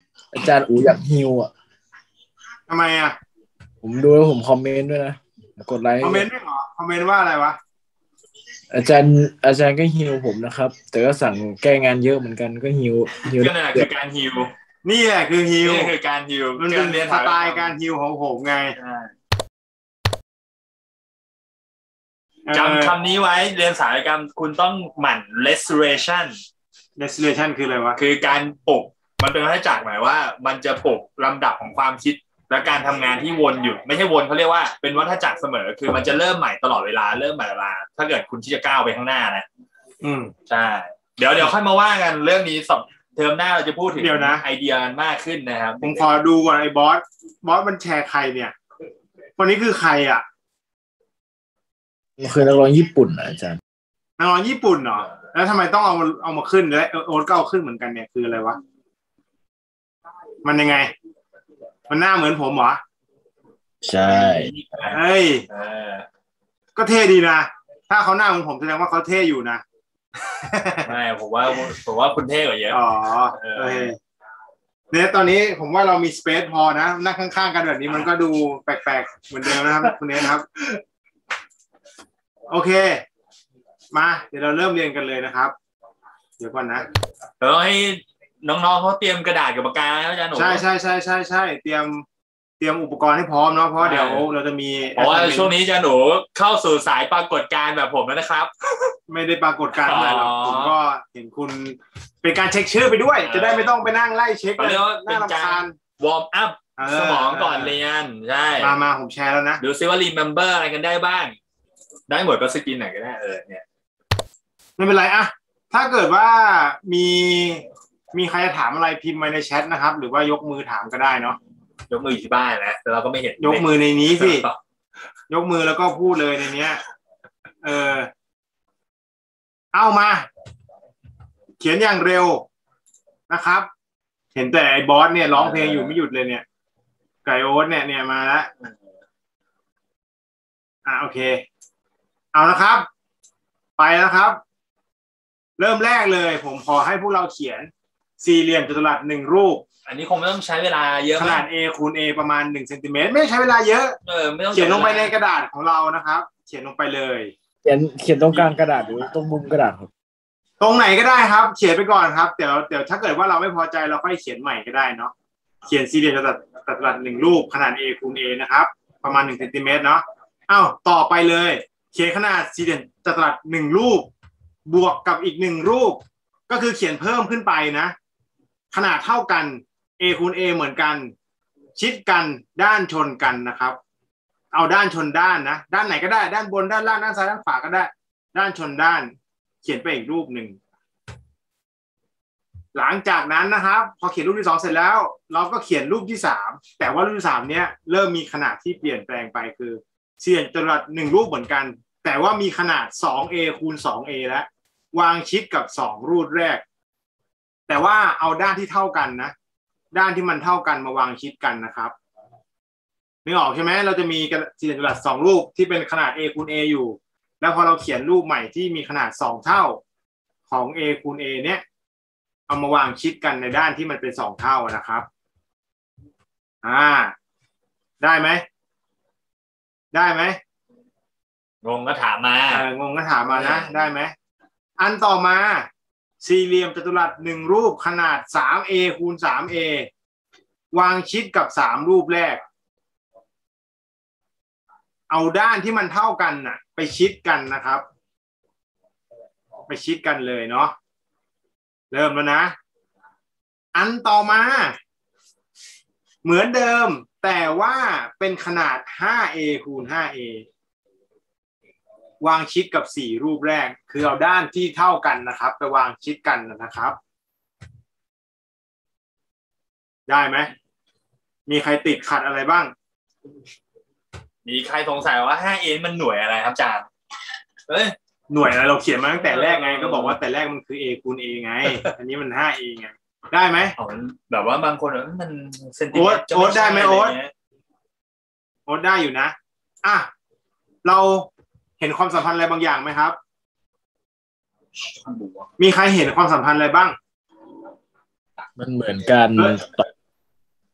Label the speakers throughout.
Speaker 1: อาจารย์อูอยากฮิวอ่ะ
Speaker 2: ทำไมอ่ะ
Speaker 1: ผมดูแล้วผมคอมเมนต์ด้วยนะกดไลค์
Speaker 2: คอมเมนต์ด้วยเหรอคอมเมนต์ว่าอะไรวะ
Speaker 1: อาจารย์ก็ฮิวผมนะครับแต่ก็สั่งแก้งานเยอะเหมือนกันก็ฮิว
Speaker 3: ก็นั่นแหละคือการฮิว
Speaker 2: นี่แหละคือฮิว
Speaker 3: นี่คือการฮิว
Speaker 2: มันเป็นสไตล์การฮิวของผมไง
Speaker 3: จำคำนี้ไว้เรียนสายกรรมคุณต้องหมั่น restoration
Speaker 2: คืออะไรวะ
Speaker 3: คือการปลุกมันเป็นวัฏจักรหมายว่ามันจะปลุกลำดับของความคิดและการทำงานที่วนอยู่ไม่ใช่วนเขาเรียกว่าเป็นวัฏจักรเสมอคือมันจะเริ่มใหม่ตลอดเวลาเริ่มใหม่เวลาถ้าเกิดคุณที่จะก้าวไปข้างหน้านะใช่เดี๋ยวค่อยมาว่ากันเรื่องนี้สอบเทอมหน้าเราจะพูดถึงไอเดียมากขึ้นนะครับ
Speaker 2: ผมขอดูก่อนไอ้บอสมันแชร์ใครเนี่ยคนนี้คือใครอ่ะ
Speaker 1: คือนักร้องญี่ปุ่นนะอาจารย์
Speaker 2: นักร้องญี่ปุ่นเหรอแล้วทำไมต้องเอามาขึ้นและโอ๊ตก็เอาขึ้นเหมือนกันเนี่ยคืออะไรวะมันยังไงมันหน้าเหมือนผมเหรอ
Speaker 1: ใช่
Speaker 2: เฮ้ยก็เท่ดีนะถ้าเขาหน้าเหมือนผมแสดงว่าเขาเท่อยู่นะ
Speaker 3: ไม่ผมว่าคุณเท่กว่าเยอะ
Speaker 2: อ๋อเนี่ยตอนนี้ผมว่าเรามีสเปซพอนะนั่งข้างๆกันแบบนี้มันก็ดูแปลกๆเหมือนเดิมนะครับคุณเนทครับโอเคมาเดี๋ยวเราเริ่มเรียนกันเลยนะครับเดี๋ยวก่อนนะ
Speaker 3: เราให้น้องๆเขาเตรียมกระดาษกับปากกาอาจารย์หนู
Speaker 2: ใช่เตรียมอุปกรณ์ให้พร้อมเนาะเพราะเดี๋ยวเราจะมี
Speaker 3: เพราะว่าช่วงนี้อาจารย์หนูเข้าสู่สายปรากฏการณ์แบบผมแล้วนะครับ
Speaker 2: ไม่ได้ปรากฏการณ์อะไรหรอกผมก็เห็นคุณเป็นการเช็คชื่อไปด้วยจะได้ไม่ต้องไปนั่งไล่เช็ค
Speaker 3: น่ารำคาญวอร์มอัพสมองก่อนเรียนใช่
Speaker 2: มาผมแชร์แล้วนะ
Speaker 3: ดูซิว่ารีเมมเบอร์อะไรกันได้บ้างได้หมดก็สกินไหนก็ได้เนี่ย
Speaker 2: ไม่เป็นไรอะถ้าเกิดว่ามีใครจะถามอะไรพิมพ์มาในแชทนะครับหรือว่ายกมือถามก็ได้เนาะ
Speaker 3: ยกมือที่บ้านนะแต่เราก็ไม่เห็น
Speaker 2: ยกมือในนี้สิยกมือแล้วก็พูดเลยในนี้เอามาเขียนอย่างเร็วนะครับเห็นแต่ไอ้บอสเนี่ยร้องเพลงอยู่ไม่หยุดเลยเนี่ยไก่โอ๊ตเนี่ยมาแล้วโอเคเอานะครับไปแล้วครับเริ่มแรกเลยผมขอให้พวกเราเขียนสี่เหลี่ยมจัตุรัส1รูป
Speaker 3: อันนี้คงไม่ต้องใช้เวลาเยอะ
Speaker 2: ขนาด A คูณ A ประมาณ1เซนติเมตรไม่ใช้เวลาเยอะ
Speaker 3: ไม่ต้อง
Speaker 2: เขียนลงไปในกระดาษของเรานะครับเขียนลงไปเลย
Speaker 1: เขียนตรงกลางกระดาษหรือตรงมุมกระดาษครับ
Speaker 2: ตรงไหนก็ได้ครับเขียนไปก่อนครับเดี๋ยวถ้าเกิดว่าเราไม่พอใจเราค่อยเขียนใหม่ก็ได้เนาะเขียนสี่เหลี่ยมจัตุรัส1รูปขนาด A คูณ A นะครับประมาณ1เซนติเมตรเนาะต่อไปเลยเขียนขนาดสี่เหลี่ยมจัตุรัส1รูปบวกกับอีก1รูปก็คือเขียนเพิ่มขึ้นไปนะขนาดเท่ากัน A คูณ A เหมือนกันชิดกันด้านชนกันนะครับเอาด้านชนด้านนะด้านไหนก็ได้ด้านบนด้านล่างด้านซ้ายด้านขวาก็ได้ด้านชนด้านเขียนไปอีกรูปหนึ่งหลังจากนั้นนะครับพอเขียนรูปที่2เสร็จแล้วเราก็เขียนรูปที่3แต่ว่ารูปที่3เนี้ยเริ่มมีขนาดที่เปลี่ยนแปลงไปคือสี่เหลี่ยมจัตุรัส1รูปเหมือนกันแต่ว่ามีขนาด 2A คูณ 2A แล้ววางชิดกับ2รูปแรกแต่ว่าเอาด้านที่เท่ากันนะด้านที่มันเท่ากันมาวางชิดกันนะครับนึกออกใช่ไหมเราจะมีสี่เหลี่ยมจัตุรัส2รูปที่เป็นขนาด A คูณ A อยู่แล้วพอเราเขียนรูปใหม่ที่มีขนาด2เท่าของ A คูณ A เนี้ยเอามาวางชิดกันในด้านที่มันเป็น2เท่านะครับได้ไหม
Speaker 3: งงก็ถามมาง
Speaker 2: งก็ถามมานะได้ไหมอันต่อมาสี่เหลี่ยมจัตุรัส1รูปขนาด 3A คูณ 3A วางชิดกับ3รูปแรกเอาด้านที่มันเท่ากันน่ะไปชิดกันนะครับไปชิดกันเลยเนาะเริ่มแล้วนะอันต่อมาเหมือนเดิมแต่ว่าเป็นขนาด 5A คูณ 5A วางชิดกับ4รูปแรกคือเอาด้านที่เท่ากันนะครับไปวางชิดกันนะครับได้ไหมมีใครติดขัดอะไรบ้าง
Speaker 3: มีใครสงสัยว่า 5A มันหน่วยอะไรครับอาจารย์
Speaker 2: หน่วยอะไรเราเขียนมาตั้งแต่แรกไงก็บอกว่าแต่แรกมันคือ A คูณ A ไงอันนี้มัน 5A ไงได้ไหม
Speaker 3: แบบว่าบางคนมันเซนติเมตร
Speaker 2: โอ๊ตได้ไหมโอ๊ตได้อยู่นะเราเห็นความสัมพันธ์อะไรบางอย่างไหมครับมีใครเห็นความสัมพันธ์อะไรบ้าง
Speaker 1: มันเหมือนกัน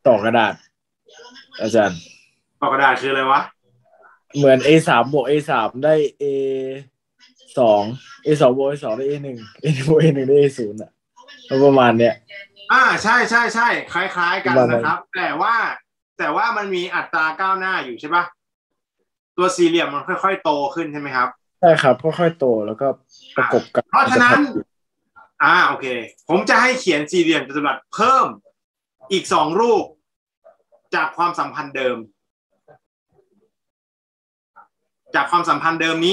Speaker 1: ต่อกระดาษ อาจารย์
Speaker 2: ต่อกระดาษคืออะไรวะ
Speaker 1: เหมือน A3 บวก A3 ได้ A2 A2 บวก A2 ได้ A1 A1 บวก A1 ได้ A0 อ่ะประมาณเนี้ย
Speaker 2: ใช่คล้ายๆกันนะครับ แต่ว่ามันมีอัตราก้าวหน้าอยู่ใช่ปะตัวสี่เหลี่ยมมันค่อยๆโตขึ้นใช่ไหมครับ
Speaker 1: ใช่ครับค่อยๆโตแล้วก็ประกบกัน
Speaker 2: เพราะฉะนั้นโอเคผมจะให้เขียนสี่เหลี่ยมจัตุรัสเพิ่มอีก2รูปจากความสัมพันธ์เดิมนี้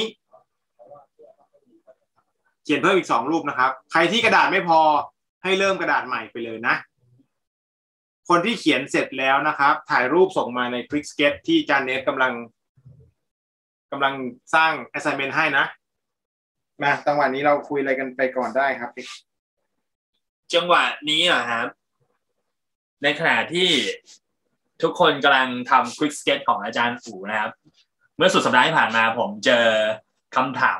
Speaker 2: เขียนเพิ่มอีก2รูปนะครับใครที่กระดาษไม่พอให้เริ่มกระดาษใหม่ไปเลยนะคนที่เขียนเสร็จแล้วนะครับถ่ายรูปส่งมาใน Quick Sketch ที่จานเนสกำลังสร้าง assignment ให้นะจังหวะนี้เราคุยอะไรกันไปก่อนได้ครับ
Speaker 3: จังหวะนี้เหรอครับในขณะที่ทุกคนกำลังทำ Quick Sketch ของอาจารย์อู๋นะครับเมื่อสุดสัปดาห์ที่ผ่านมาผมเจอคำถาม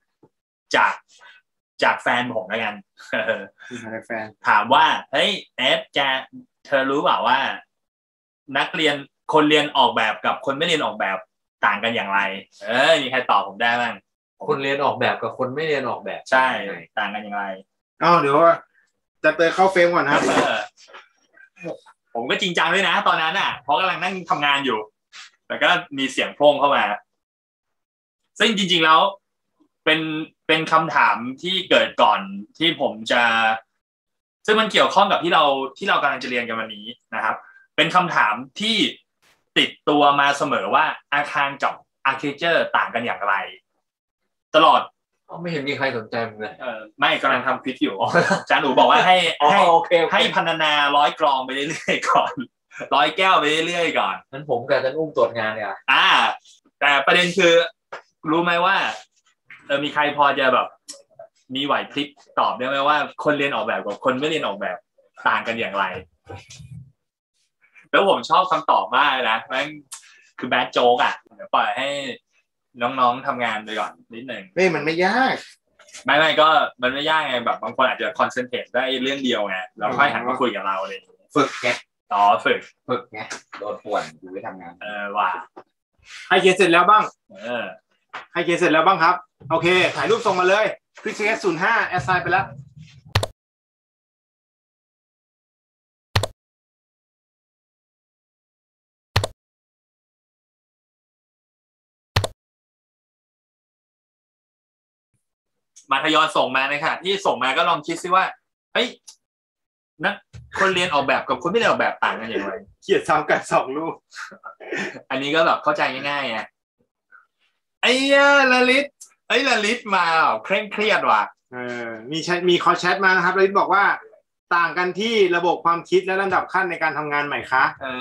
Speaker 3: จากแฟนผมแล้วกัน
Speaker 2: แฟน
Speaker 3: ถามว่าเฮ้ยเอฟเธอรู้เปล่าว่านักเรียนคนเรียนออกแบบกับคนไม่เรียนออกแบบต่างกันอย่างไรมีใครตอบผมได้บ้าง
Speaker 4: คนเรียนออกแบบกับคนไม่เรียนออกแบบ
Speaker 3: ใช่ต่างกันอย่างไร
Speaker 2: เดี๋ยวจะเตยเข้าเฟรมก่อนนะ
Speaker 3: ผมก็จริงจังด้วยนะตอนนั้นอ่ะเพราะกำลังนั่งทำงานอยู่แล้วก็มีเสียงโพร่งเข้ามาซึ่งจริงๆแล้วเป็นคำถามที่เกิดก่อนที่ผมจะซึ่งมันเกี่ยวข้องกับที่เรากำลังจะเรียนกันวันนี้นะครับเป็นคำถามที่ติดตัวมาเสมอว่าอาคารกับอาร์คิเทคเจอร์ต่างกันอย่างไรตลอด
Speaker 4: ไม่เห็นมีใครสนใจมึงเลย
Speaker 3: ไม่กำลังทำควิซอยู่อาจารย์หนูบอกว่าให้พรรณนา100 กรองไปเรื่อยๆก่อน100 แก้วไปเรื่อยๆก่อน
Speaker 4: นั้นผมกับอาจารย์อุ้มตรวจงานเนี่ย
Speaker 3: แต่ประเด็นคือรู้ไหมว่ามีใครพอจะแบบมีไหวพริบตอบได้ไหมว่าคนเรียนออกแบบกับคนไม่เรียนออกแบบต่างกันอย่างไรแล้วผมชอบคำตอบมากนะแม่งคือแบดโจ๊กเดี๋ยวปล่อยให้น้องๆทำงานไปก่อนนิดหนึ่ง
Speaker 2: มันไม่ยาก
Speaker 3: ไม่ก็มันไม่ยากไงแบบบางคนอาจจะคอนเซนเทรตได้เรื่องเดียวไงเราค่อยหันมาคุยกับเราเลย
Speaker 4: ฝึกไง
Speaker 3: ฝึก
Speaker 4: ไงโดนป่วนอยู่ไปทำงาน
Speaker 3: ว่า
Speaker 2: ให้เขียนเสร็จแล้วบ้างให้เขียนเสร็จแล้วบ้างครับโอเคถ่ายรูปส่งมาเลย Quick Sketch 05 assign ไปแล้ว
Speaker 3: มาทยอยส่งมานะคะที่ส่งมาก็ลองคิดซิว่าเฮ้ยนักคนเรียนออกแบบกับคนไม่เรียนออกแบบต่างกันอย่างไร
Speaker 2: เขียนซ้ำกัน2 รูป
Speaker 3: อันนี้ก็แบบเข้าใจง่ายๆไงลลิตมาเคร่งเครียดว่ะ
Speaker 2: มีคอแชทมานะครับลลิตบอกว่าต่างกันที่ระบบความคิดและลำดับขั้นในการทำงานใหม่คะ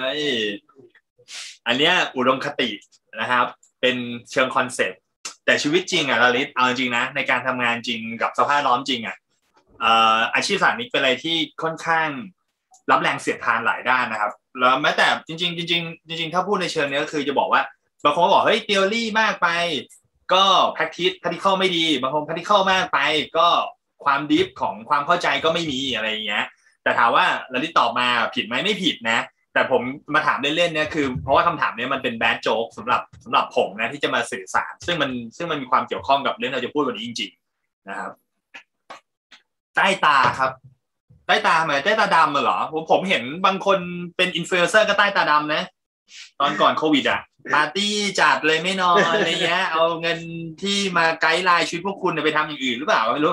Speaker 3: อันเนี้ยอุดมคตินะครับเป็นเชิงคอนเซ็ปต์แต่ชีวิตจริงลลิตเอาจริงนะในการทำงานจริงกับสภาพล้อมจริงอาชีพสถาปนิกเป็นอะไรที่ค่อนข้างรับแรงเสียดทานหลายด้านนะครับแล้วแม้แต่จริงถ้าพูดในเชิงนี้ก็คือจะบอกว่าบางคนบอกเฮ้ย theory มากไปก็ practical ไม่ดีบางคน practical มากไปก็ความ deep ของความเข้าใจก็ไม่มีอะไรอย่างเงี้ยแต่ถามว่าลลิตตอบมาผิดไหมไม่ผิดนะแต่ผมมาถามเล่นๆเนี่ยคือเพราะว่าคำถามนี้มันเป็น bad joke สำหรับผมนะที่จะมาสื่อสารซึ่งมันมีความเกี่ยวข้องกับเรื่องเราจะพูดวันนี้จริงๆนะครับใต้ตาครับใต้ตาทำไมใต้ตาดำเหรอผมเห็นบางคนเป็นอินฟลูเอนเซอร์ก็ใต้ตาดำนะตอนก่อนโควิดปาร์ตี้จัดเลยไม่นอนอะไรเงี้ยเอาเงินที่มาไกด์ไลน์ชีวิตพวกคุณไปทำอย่างอื่นหรือเปล่าไม่รู้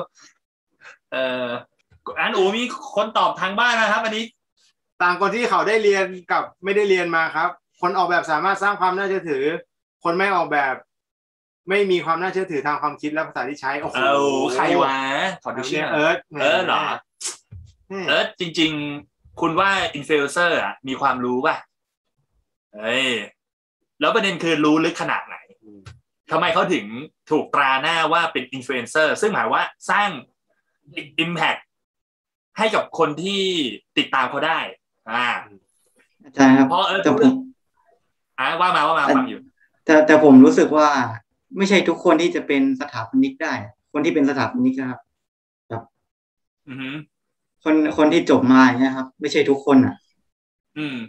Speaker 3: อันมีคนตอบทางบ้านนะครับอันนี้
Speaker 2: ต่างคนที่เขาได้เรียนกับไม่ได้เรียนมาครับคนออกแบบสามารถสร้างความน่าเชื่อถือคนไม่ออกแบบไม่มีความน่าเชื่อถือทางความคิดและภาษาที่ใช้โอ้โห
Speaker 3: ใครวะขอดูชื่อเหรอจริงๆคุณว่าอินฟลูเอนเซอร์มีความรู้ป่ะแล้วประเด็นคือรู้ลึกขนาดไหนทำไมเขาถึงถูกตราหน้าว่าเป็นอินฟลูเอนเซอร์ซึ่งหมายว่าสร้าง impact ให้กับคนที่ติดตามเขาได้
Speaker 4: อาจารย์ครับ
Speaker 3: เพราะแต่ผมว่ามาฟังอยู่
Speaker 4: แต่ผมรู้สึกว่าไม่ใช่ทุกคนที่จะเป็นสถาปนิกได้คนที่เป็นสถาปนิกนะครับคนที่จบมาอย่างเงี้ยครับไม่ใช่ทุกคน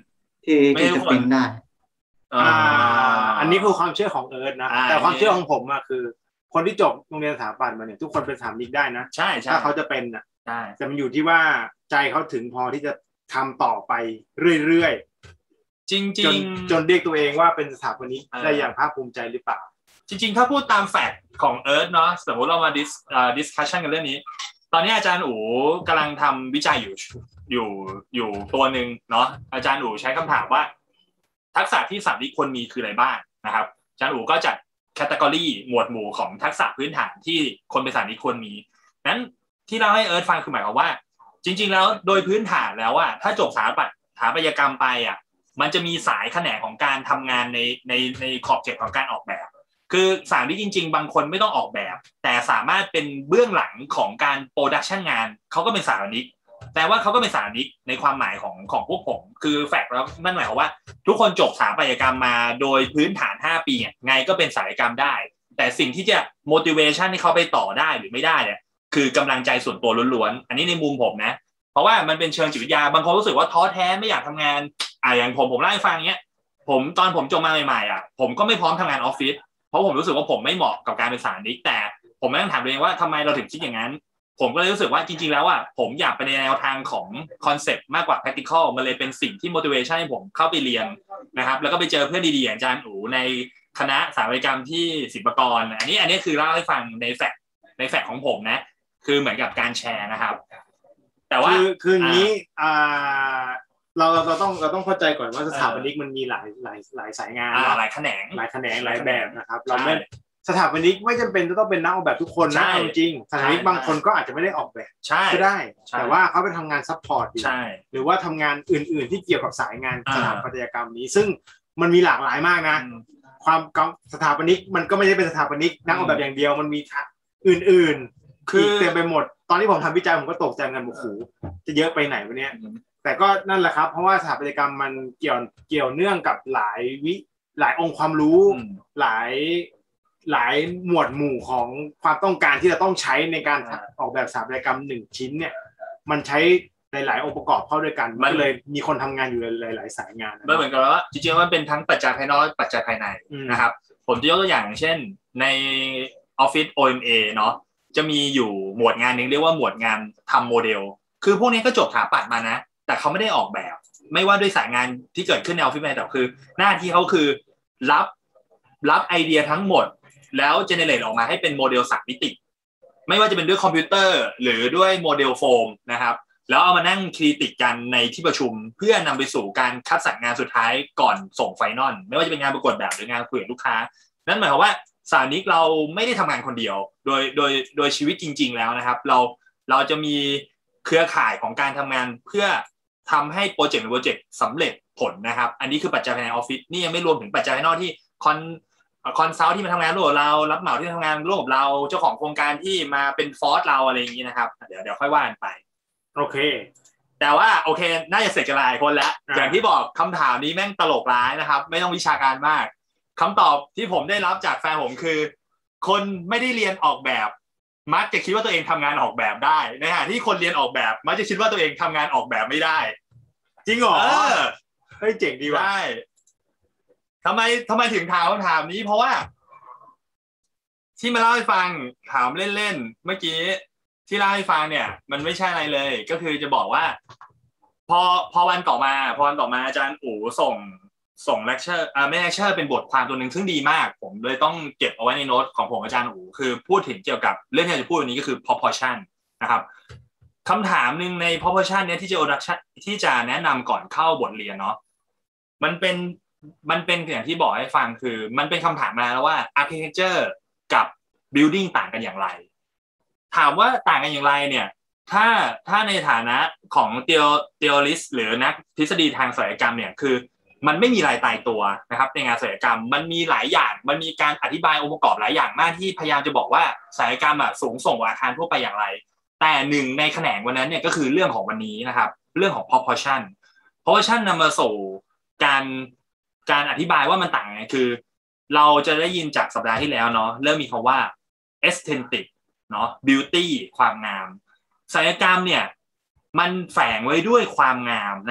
Speaker 4: ที่จะเป็นได้
Speaker 2: อันนี้คือความเชื่อของเอิร์ธนะแต่ความเชื่อของผมอะคือ คนที่จบโรงเรียนสถาปัตย์มาเนี่ยทุกคนเป็นสถาปนิกได้นะ
Speaker 3: ใช่
Speaker 2: ถ้าเขาจะเป็นอะแต่มันอยู่ที่ว่าใจเขาถึงพอที่จะทำต่อไปเรื่อยๆ
Speaker 3: จริง
Speaker 2: ๆจนเรียกตัวเองว่าเป็นสถาปนิกได้อย่างภาคภูมิใจหรือเปล่า
Speaker 3: จริงๆถ้าพูดตามแฟกต์ของเอิร์ธเนาะสมมติเรามาดิสคัชชันกันเรื่องนี้ตอนนี้อาจารย์อู๋กำลังทำวิจัยอยู่ตัวหนึ่งเนาะอาจารย์อู๋ใช้คำถามว่าทักษะที่สถาปนิกควรมีคืออะไรบ้างนะครับอาจารย์อู๋ก็จัดแคตตากรีหมวดหมู่ของทักษะพื้นฐานที่คนเป็นสถาปนิกควรมีนั้นที่เราให้เอิร์ธฟังคือหมายความว่าจริงๆแล้วโดยพื้นฐานแล้วอะถ้าจบสถาปัตยกรรมไปอะมันจะมีสายแขนงของการทำงานในขอบเขตของการออกแบบคือสถาปนิกจริงๆบางคนไม่ต้องออกแบบแต่สามารถเป็นเบื้องหลังของการโปรดักชันงานเขาก็เป็นสถาปนิกแต่ว่าเขาก็เป็นสถาปนิกในความหมายของพวกผมคือแฟกต์แล้วนั่นหมายความว่าทุกคนจบสถาปัตยกรรมมาโดยพื้นฐาน5ปีไงก็เป็นสถาปัตยกรรมได้แต่สิ่งที่จะ motivation ให้เขาไปต่อได้หรือไม่ได้เนี่ยคือกำลังใจส่วนตัวล้วนๆอันนี้ในมุมผมนะเพราะว่ามันเป็นเชิงจิตวิทยาบางคนรู้สึกว่าท้อแท้ไม่อยากทำงานอย่างผมเล่าให้ฟังเนี้ยตอนผมจบมาใหม่ๆผมก็ไม่พร้อมทำงานออฟฟิศเพราะผมรู้สึกว่าผมไม่เหมาะกับการเป็นสถาปนิกแต่ผมไม่ต้องถามตัวเองว่าทำไมเราถึงคิดอย่างนั้นผมก็เลยรู้สึกว่าจริงๆแล้วผมอยากไปในแนวทางของคอนเซปต์มากกว่า practical มันเลยเป็นสิ่งที่ motivation ให้ผมเข้าไปเรียนนะครับแล้วก็ไปเจอเพื่อนดีๆอย่างอาจารย์อู๋ในคณะสถาปัตยกรรมที่ศิลปากรอันนี้คือเล่าให้ฟังในแฟกต์ของผมนะคือเหมือนกับการแชร์นะครับแต่ว่า
Speaker 2: คืออย่างนี้เราต้องเข้าใจก่อนว่าสถาปนิกมันมีหลายสายงาน
Speaker 3: หลายแขนง
Speaker 2: หลายแบบนะครับเราไม่สถาปนิกไม่จำเป็นจะต้องเป็นนักออกแบบทุกคนนะจริงสถาปนิกบางคนก็อาจจะไม่ได้ออกแบบก็ได้แต่ว่าเขาไปทำงานซัพพอร์ตอยู่หรือว่าทำงานอื่นๆที่เกี่ยวกับสายงานสถาปัตยกรรมนี้ซึ่งมันมีหลากหลายมากนะความสถาปนิกมันก็ไม่ได้เป็นสถาปนิกนักออกแบบอย่างเดียวมันมีอื่นๆคือเต็มไปหมดตอนที่ผมทำวิจัยผมก็ตกใจกันโอ้โหจะเยอะไปไหนวะเนี่ยแต่ก็นั่นแหละครับเพราะว่าสถาปัตยกรรมมันเกี่ยวเนื่องกับหลายองค์ความรู้หลายหมวดหมู่ของความต้องการที่จะต้องใช้ในการออกแบบสถาปัตยกรรม1ชิ้นเนี่ยมันใช้หลายองค์ประกอบเข้าด้วยกันมันเลยมีคนทำงานอยู่หลายสายงาน
Speaker 3: มันเหมือนกับว่าจริงๆมันเป็นทั้งปัจจัยภายนอกปัจจัยภายในนะครับผมจะยกตัวอย่างเช่นในออฟฟิศ OMA เนาะจะมีอยู่หมวดงานนึงเรียกว่าหมวดงานทำโมเดลคือพวกนี้ก็จบสถาปัตย์มานะแต่เขาไม่ได้ออกแบบไม่ว่าด้วยสายงานที่เกิดขึ้นในออฟฟิศแต่คือหน้าที่เขาคือรับไอเดียทั้งหมดแล้วเจเนเรตออกมาให้เป็นโมเดล3มิติไม่ว่าจะเป็นด้วยคอมพิวเตอร์หรือด้วยโมเดลโฟมนะครับแล้วเอามานั่งคริติกกันในที่ประชุมเพื่อนำไปสู่การคัดสรรงานสุดท้ายก่อนส่งไฟนอลไม่ว่าจะเป็นงานประกวดแบบหรืองานคุยกับลูกค้านั่นหมายความว่าสถาปนิกเราไม่ได้ทำงานคนเดียวโดยชีวิตจริงๆแล้วนะครับเราจะมีเครือข่ายของการทำงานเพื่อทำให้โปรเจกต์สำเร็จผลนะครับอันนี้คือปัจจัยภายในออฟฟิศนี่ยังไม่รวมถึงปัจจัยภายนอกที่คอนซัลท์ที่มาทำงานร่วมกับเรารับเหมาที่ทำงานร่วมกับเราเจ้าของโครงการที่มาเป็นฟอร์สเราอะไรอย่างนี้นะครับเดี๋ยวค่อยว่ากันไป
Speaker 2: โอเค
Speaker 3: แต่ว่าโอเคน่าจะเสร็จกันหลายคนแล้วอย่างที่บอกคำถามนี้แม่งตลกร้ายนะครับไม่ต้องวิชาการมากคำตอบที่ผมได้รับจากแฟนผมคือคนไม่ได้เรียนออกแบบมักจะคิดว่าตัวเองทำงานออกแบบได้ในขณะที่คนเรียนออกแบบมักจะคิดว่าตัวเองทำงานออกแบบไม่ได้
Speaker 2: จริงเหรอเฮ้ยเจ๋งดีว่ะ
Speaker 3: ทำไมถึงถามคำถามนี้เพราะว่าที่มาเล่าให้ฟังถามเล่นๆเมื่อกี้ที่เล่าให้ฟังเนี่ยมันไม่ใช่อะไรเลยก็คือจะบอกว่าพอวันต่อมาอาจารย์อู๋ส่งเลคเชอร์ไม่เลคเชอร์เป็นบทความตัวหนึ่งซึ่งดีมากผมเลยต้องเก็บเอาไว้ในโน้ตของผมอาจารย์อู๋คือพูดถึงเกี่ยวกับเรื่องที่จะพูดวันนี้ก็คือ proportion นะครับคำถามนึงใน proportion เนี่ยที่จะแนะนำก่อนเข้าบทเรียนเนาะมันเป็นอย่างที่บอกให้ฟังคือมันเป็นคำถามมาแล้วว่า architecture กับ building ต่างกันอย่างไรถามว่าต่างกันอย่างไรเนี่ยถ้าในฐานะของ theorist หรือนักทฤษฎีทางศัลยกรรมเนี่ยคือมันไม่มีรายตายตัวนะครับในงานศัลยกรรมมันมีหลายอย่างมันมีการอธิบายองค์ประกอบหลายอย่างมากที่พยายามจะบอกว่าศัลยกรรมสูงส่งกว่าอาคารทั่วไปอย่างไรแต่หนึ่งในแขนงวันนั้นเนี่ยก็คือเรื่องของวันนี้นะครับเรื่องของ proportion นำมาสู่การอธิบายว่ามันต่างไงคือเราจะได้ยินจากสัปดาห์ที่แล้วเนาะเริ่มมีคำว่า aesthetic เนาะ beauty ความงามศัลยกรรมเนี่ยมันแฝงไว้ด้วยความงามนะครับ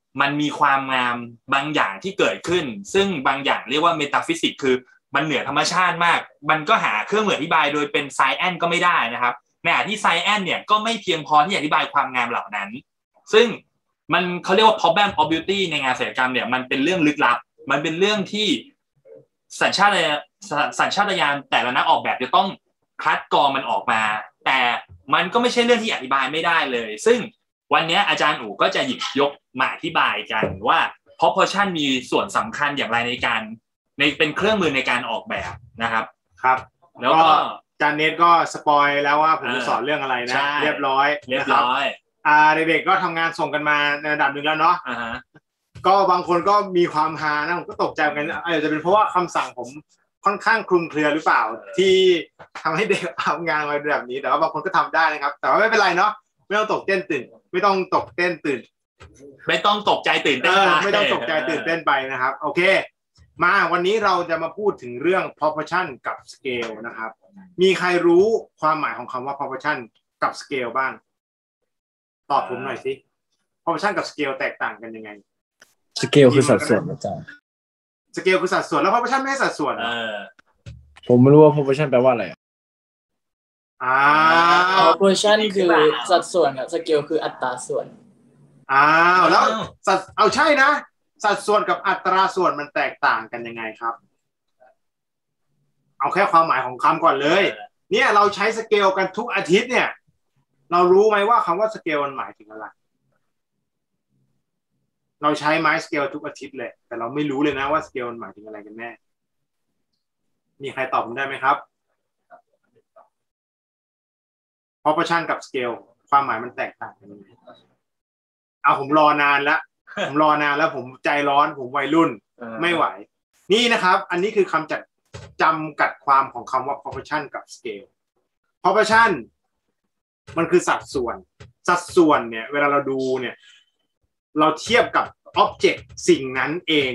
Speaker 3: มันมีความงามบางอย่างที่เกิดขึ้นซึ่งบางอย่างเรียกว่าเมตาฟิสิกส์คือมันเหนือธรรมชาติมากมันก็หาเครื่องมืออธิบายโดยเป็นไซแอนก็ไม่ได้นะครับในขณะที่ไซแอนเนี่ยก็ไม่เพียงพอที่จะอธิบายความงามเหล่านั้นซึ่งมันเขาเรียกว่า problem of beauty ในงานศิลปกรรมเนี่ยมันเป็นเรื่องลึกลับมันเป็นเรื่องที่สัญชาตญาณแต่ละนักออกแบบจะต้องคัดกรองมันออกมาแต่มันก็ไม่ใช่เรื่องที่อธิบายไม่ได้เลยซึ่งวันนี้อาจารย์อู๋ก็จะหยิบยกมาอธิบายกันว่า proportion มีส่วนสำคัญอย่างไรในการเป็นเครื่องมือในการออกแบบนะครับ
Speaker 2: ครับ
Speaker 3: แล้วก็
Speaker 2: อาจารย์เนทก็สปอยแล้วว่าผมจะสอนเรื่องอะไรนะเรียบร้อย
Speaker 3: เ
Speaker 2: ด็กๆก็ทำงานส่งกันมาในระดับหนึ่งแล้วเนาะก็บางคนก็มีความฮานะผมก็ตกใจกันอาจจะเป็นเพราะว่าคำสั่งผมค่อนข้างคลุมเครือหรือเปล่าที่ทำให้เด็กทำงานมาแบบนี้แต่ว่าบางคนก็ทำได้นะครับแต่ว่าไม่เป็นไรเนาะไม่ต้องตกใจตื่นไม่ต้องตกใจตื่น
Speaker 3: ไม่ต้องตกใจตื่นเต้น
Speaker 2: ไม่ต้องตกใจตื่นเต้นไปนะครับโอเคมาวันนี้เราจะมาพูดถึงเรื่อง proportion กับ scale นะครับมีใครรู้ความหมายของคำว่า proportion กับ scale บ้างตอบผมหน่อยสิ proportion กับ scale แตกต่างกันยังไง
Speaker 1: scale คือสัดส่วนอาจารย์
Speaker 2: scale คือสัดส่วนแล้ว proportion ไม่ใช่สัดส่วน
Speaker 1: ผมไม่รู้ว่า proportion แปลว่าอะไร
Speaker 5: proportion คือสัดส่วนกับ scale คืออัตราส่วน
Speaker 2: แล้วเอาใช่นะสัดส่วนกับอัตราส่วนมันแตกต่างกันยังไงครับเอาแค่ความหมายของคำก่อนเลยเนี่ยเราใช้สเกลกันทุกอาทิตย์เนี่ยเรารู้ไหมว่าคำว่าสเกลมันหมายถึงอะไรเราใช้ไม้สเกลทุกอาทิตย์เลยแต่เราไม่รู้เลยนะว่าสเกลมันหมายถึงอะไรกันแน่มีใครตอบผมได้ไหมครับ proportion กับ scale ความหมายมันแตกต่างกันยังไงผมรอนานแล้วผมใจร้อนผมวัยรุ่นไม่ไหวนี่นะครับอันนี้คือคำจำกัดความของคำว่า proportion กับ scale proportion มันคือสัดส่วนเนี่ยเวลาเราดูเนี่ยเราเทียบกับ object สิ่งนั้นเอง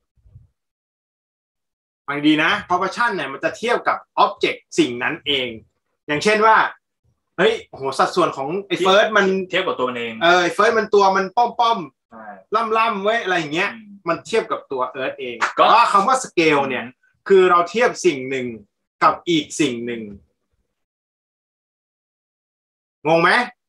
Speaker 2: ฟังดีนะ proportion เนี่ยมันจะเทียบกับ object สิ่งนั้นเองอย่างเช่นว่าเฮ้ยโหสัดส่วนของไอ้เฟิร์สมัน
Speaker 3: เทียบกับตัวมันเอง
Speaker 2: ไอ้เฟิร์สมันตัวมันป้อมล่ำไว้อะไรอย่างเงี้ยมันเทียบกับตัวเอิร์ธเองก็คำว่าสเกลเนี่ยคือเราเทียบสิ่งหนึ่งกับอีกสิ่งหนึ่งงงไหม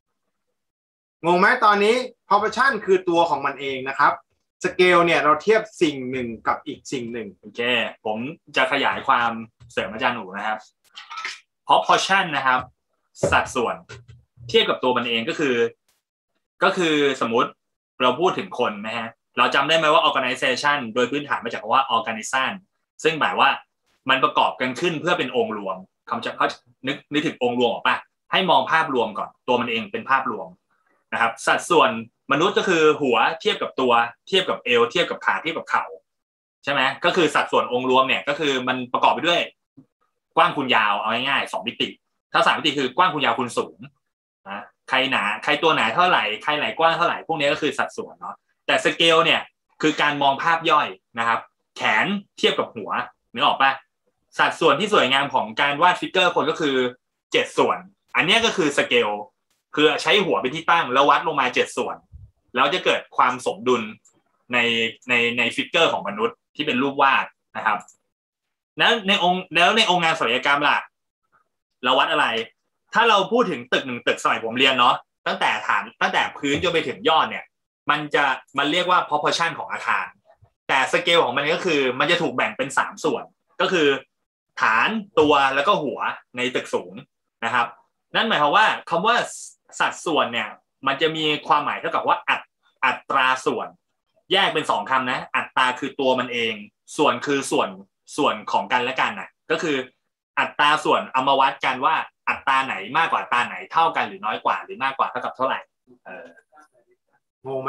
Speaker 2: ตอนนี้ proportion คือตัวของมันเองนะครับสเกลเนี่ยเราเทียบสิ่งหนึ่งกับอีกสิ่งหนึ่ง
Speaker 3: โอเคผมจะขยายความเสริมอาจารย์หนูนะครับ proportion นะครับสัดส่วนเทียบกับตัวมันเองก็คือสมมุติเราพูดถึงคนนะฮะเราจำได้ไหมว่า organization โดยพื้นฐานมาจากคำว่า organism ซึ่งหมายว่ามันประกอบกันขึ้นเพื่อเป็นองค์รวมเขานึกถึงองค์รวมออกป่ะให้มองภาพรวมก่อนตัวมันเองเป็นภาพรวมนะครับสัดส่วนมนุษย์ก็คือหัวเทียบกับตัวเทียบกับเอวเทียบกับขาเทียบกับเข่าใช่ไหมก็คือสัดส่วนองค์รวมเนี่ยก็คือมันประกอบไปด้วยกว้างคูณยาวเอาง่ายๆ2มิติถ้า3มิติคือกว้างคูณยาวคูณสูงนะใครหนาใครตัวหนาเท่าไหร่ใครไหล่กว้างเท่าไหร่พวกนี้ก็คือสัดส่วนเนาะแต่สเกลเนี่ยคือการมองภาพย่อยนะครับแขนเทียบกับหัวนึกออกป่ะสัดส่วนที่สวยงามของการวาดฟิกเกอร์คนก็คือ7ส่วนอันนี้ก็คือสเกลคือใช้หัวเป็นที่ตั้งแล้ววัดลงมา7ส่วนแล้วจะเกิดความสมดุลในฟิกเกอร์ของมนุษย์ที่เป็นรูปวาดนะครับแล้วในองค์งานศิลปกรรมล่ะเราวัดอะไรถ้าเราพูดถึงตึก1ตึกสมัยผมเรียนเนาะตั้งแต่พื้นจนไปถึงยอดเนี่ยมันเรียกว่า proportion ของอาคารแต่สเกลของมันก็คือมันจะถูกแบ่งเป็น3ส่วนก็คือฐานตัวแล้วก็หัวในตึกสูงนะครับนั่นหมายความว่าคำว่าสัดส่วนเนี่ยมันจะมีความหมายเท่ากับว่าอัตราส่วนแยกเป็น2คำนะอัตราคือตัวมันเองส่วนคือส่วนของกันและกันนะก็คืออัตราส่วนเอามาวัดกันว่าอัตราไหนมากกว่าอัตราไหนเท่ากันหรือน้อยกว่าหรือมากกว่าเท่ากับเท่าไหร่
Speaker 2: งงไหม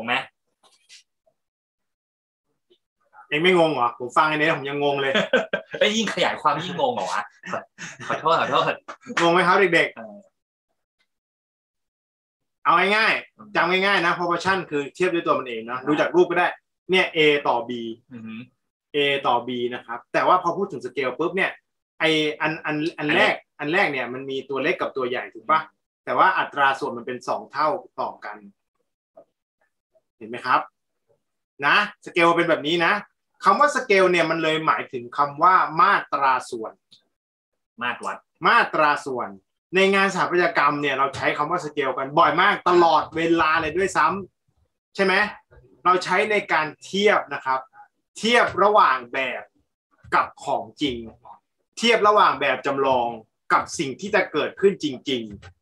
Speaker 2: เองไม่งงเหรอผมฟังอันนี้ผมยังงงเลย
Speaker 3: ยิ่งขยายความยิ่งงงเหรอวะขอโทษ
Speaker 2: งงไหมครับเด็กๆเอาง่ายๆจำง่ายๆนะ proportion คือเทียบด้วยตัวมันเองนะดูจากรูปก็ได้เนี่ย A ต่อ B A ต่อ B นะครับแต่ว่าพอพูดถึงสเกลปุ๊บเนี่ยไออันแรกเนี่ยมันมีตัวเล็กกับตัวใหญ่ถูกปะแต่ว่าอัตราส่วนมันเป็น2เท่าต่อกันเห็นไหมครับนะสเกลเป็นแบบนี้นะคำว่าสเกลเนี่ยมันเลยหมายถึงคำว่ามาตราส่วน
Speaker 3: มาตรวัด
Speaker 2: มาตราส่วนในงานสถาปัตยกรรมเนี่ยเราใช้คำว่าสเกลกันบ่อยมากตลอดเวลาเลยด้วยซ้ำใช่ไหมเราใช้ในการเทียบนะครับเทียบระหว่างแบบกับของจริงเทียบระหว่างแบบจำลองกับสิ่งที่จะเกิดขึ้นจริง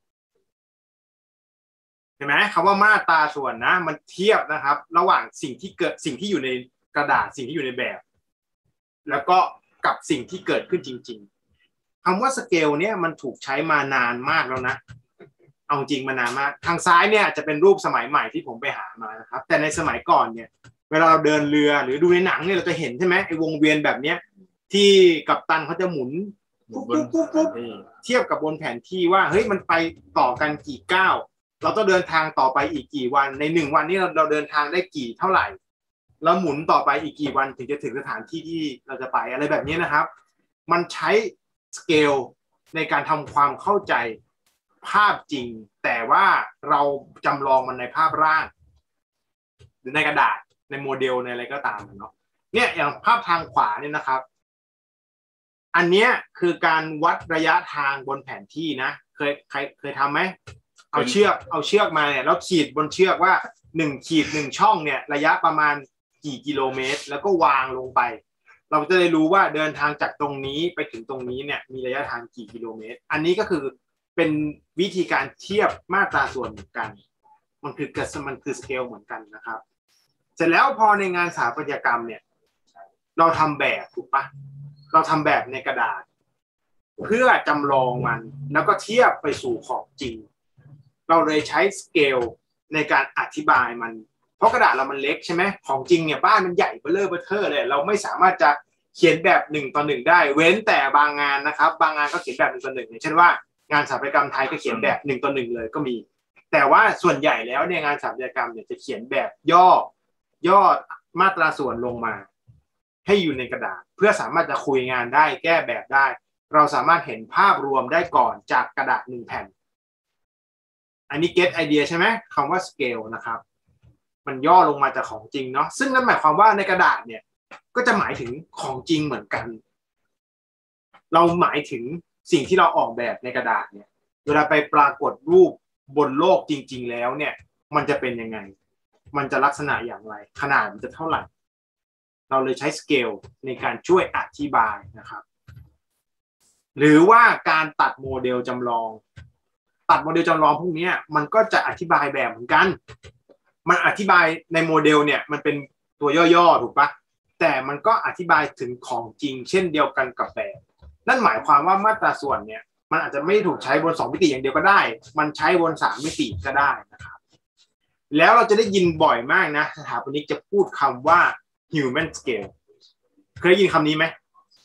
Speaker 2: ๆเห็นไหมคำว่ามาตราส่วนนะมันเทียบนะครับระหว่างสิ่งที่อยู่ในกระดาษสิ่งที่อยู่ในแบบแล้วก็กับสิ่งที่เกิดขึ้นจริงๆคำว่าสเกลเนี่ยมันถูกใช้มานานมากแล้วนะเอาจริงมานานมากทางซ้ายเนี่ยจะเป็นรูปสมัยใหม่ที่ผมไปหามานะครับแต่ในสมัยก่อนเนี่ยเวลาเราเดินเรือหรือดูในหนังเนี่ยเราจะเห็นใช่ไหมไอ้วงเวียนแบบเนี้ยที่กัปตันเขาจะหมุนปุ๊บเทียบกับบนแผนที่ว่าเฮ้ยมันไปต่อกันกี่ก้าวเราต้องเดินทางต่อไปอีกกี่วันใน1 วันนี้เราเดินทางได้กี่เท่าไหร่แล้วหมุนต่อไปอีกกี่วันถึงจะถึงสถานที่ที่เราจะไปอะไรแบบนี้นะครับมันใช้สเกลในการทำความเข้าใจภาพจริงแต่ว่าเราจำลองมันในภาพร่างหรือในกระดาษในโมเดลในอะไรก็ตามเนาะเนี่ยอย่างภาพทางขวาเนี่ยนะครับอันนี้คือการวัดระยะทางบนแผนที่นะเคยทำไหมเอาเชือกมาเนี่ยแล้วขีดบนเชือกว่า1 ขีด 1 ช่องเนี่ยระยะประมาณกี่กิโลเมตรแล้วก็วางลงไปเราจะได้รู้ว่าเดินทางจากตรงนี้ไปถึงตรงนี้เนี่ยมีระยะทางกี่กิโลเมตรอันนี้ก็คือเป็นวิธีการเทียบมาตราส่วนเหมือนกันมันคือสเกลเหมือนกันนะครับเสร็จแล้วพอในงานสถาปัตยกรรมเนี่ยเราทำแบบถูกปะเราทำแบบในกระดาษเพื่อจำลองมันแล้วก็เทียบไปสู่ของจริงเราเลยใช้สเกลในการอธิบายมันเพราะกระดาษเรามันเล็กใช่ไหมของจริงเนี่ยบ้านมันใหญ่เบ้อเร่อเบ้อเทอเลยเราไม่สามารถจะเขียนแบบ1:1ได้เว้นแต่บางงานนะครับบางงานก็เขียนแบบ1:1อย่างเช่นว่างานสถาปัตยกรรมไทยก็เขียนแบบ1:1เลยก็มีแต่ว่าส่วนใหญ่แล้วเนี่ยงานสถาปัตยกรรมเนี่ยจะเขียนแบบย่อมาตราส่วนลงมาให้อยู่ในกระดาษเพื่อสามารถจะคุยงานได้แก้แบบได้เราสามารถเห็นภาพรวมได้ก่อนจากกระดาษ1 แผ่นอันนี้ get idea ใช่ไหมคำว่า scale นะครับมันย่อลงมาจากของจริงเนาะซึ่งนั่นหมายความว่าในกระดาษเนี่ยก็จะหมายถึงของจริงเหมือนกันเราหมายถึงสิ่งที่เราออกแบบในกระดาษเนี่ยเวลาไปปรากฏรูปบนโลกจริงๆแล้วเนี่ยมันจะเป็นยังไงมันจะลักษณะอย่างไรขนาดมันจะเท่าไหร่เราเลยใช้สเกลในการช่วยอธิบายนะครับหรือว่าการตัดโมเดลจำลองพวกนี้มันก็จะอธิบายแบบเหมือนกันมันอธิบายในโมเดลเนี่ยมันเป็นตัวย่อๆถูกปะแต่มันก็อธิบายถึงของจริงเช่นเดียวกันกับแบบนั่นหมายความว่ามาตราส่วนเนี่ยมันอาจจะไม่ถูกใช้บน2 มิติอย่างเดียวก็ได้มันใช้บน3 มิติก็ได้นะครับแล้วเราจะได้ยินบ่อยมากนะสถาปนิกจะพูดคำว่า human scale เคยได้ยินคำนี้ไหม